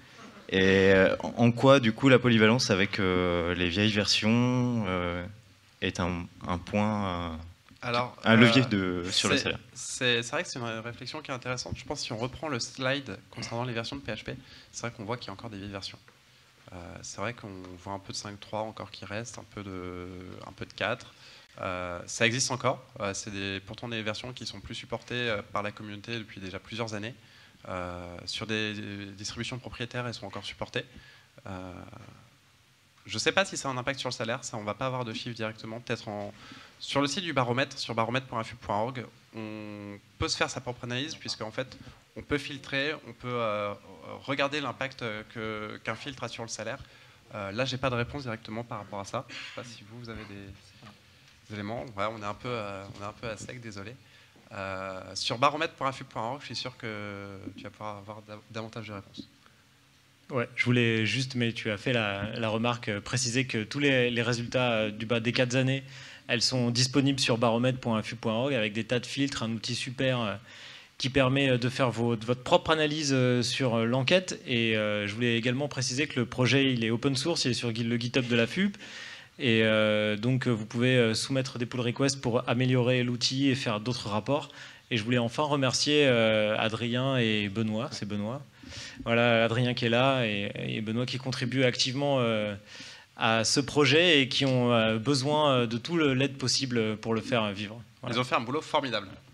Et euh, en quoi, du coup, la polyvalence avec euh, les vieilles versions euh, est un, un point, Alors, un levier euh, de, sur le salaire? C'est vrai que c'est une réflexion qui est intéressante. Je pense que si on reprend le slide concernant les versions de P H P, c'est vrai qu'on voit qu'il y a encore des vieilles versions. Euh, c'est vrai qu'on voit un peu de cinq point trois encore qui reste, un peu de, un peu de quatre. Euh, ça existe encore. Euh, c'est des, pourtant des versions qui sont plus supportées par la communauté depuis déjà plusieurs années. Euh, sur des, des distributions propriétaires, elles sont encore supportées. Euh, je ne sais pas si ça a un impact sur le salaire. Ça, on ne va pas avoir de chiffres directement. Peut-être en, sur le site du baromètre, sur baromètre point f u b point org, on peut se faire sa propre analyse, puisque en fait, on peut filtrer, on peut euh, regarder l'impact que, qu'un filtre a sur le salaire. Euh, là, j'ai pas de réponse directement par rapport à ça. Je ne sais pas si vous, vous avez des, des éléments. Ouais, on est un peu, euh, on est un peu à sec, désolé. Euh, sur baromètre point f u b point org, je suis sûr que tu vas pouvoir avoir davantage de réponses. Ouais, je voulais juste, mais tu as fait la, la remarque, euh, préciser que tous les, les résultats euh, du bas des quatre années, elles sont disponibles sur baromètre point f u b point org avec des tas de filtres, un outil super euh, qui permet de faire vos, votre propre analyse euh, sur euh, l'enquête. Et euh, je voulais également préciser que le projet, il est open source, il est sur le GitHub de la F U B. Et euh, donc, vous pouvez euh, soumettre des pull requests pour améliorer l'outil et faire d'autres rapports. Et je voulais enfin remercier euh, Adrien et Benoît. C'est Benoît. Voilà, Adrien qui est là et, et Benoît qui contribue activement euh, à ce projet et qui ont euh, besoin de tout l'aide possible pour le faire vivre. Voilà. Ils ont fait un boulot formidable.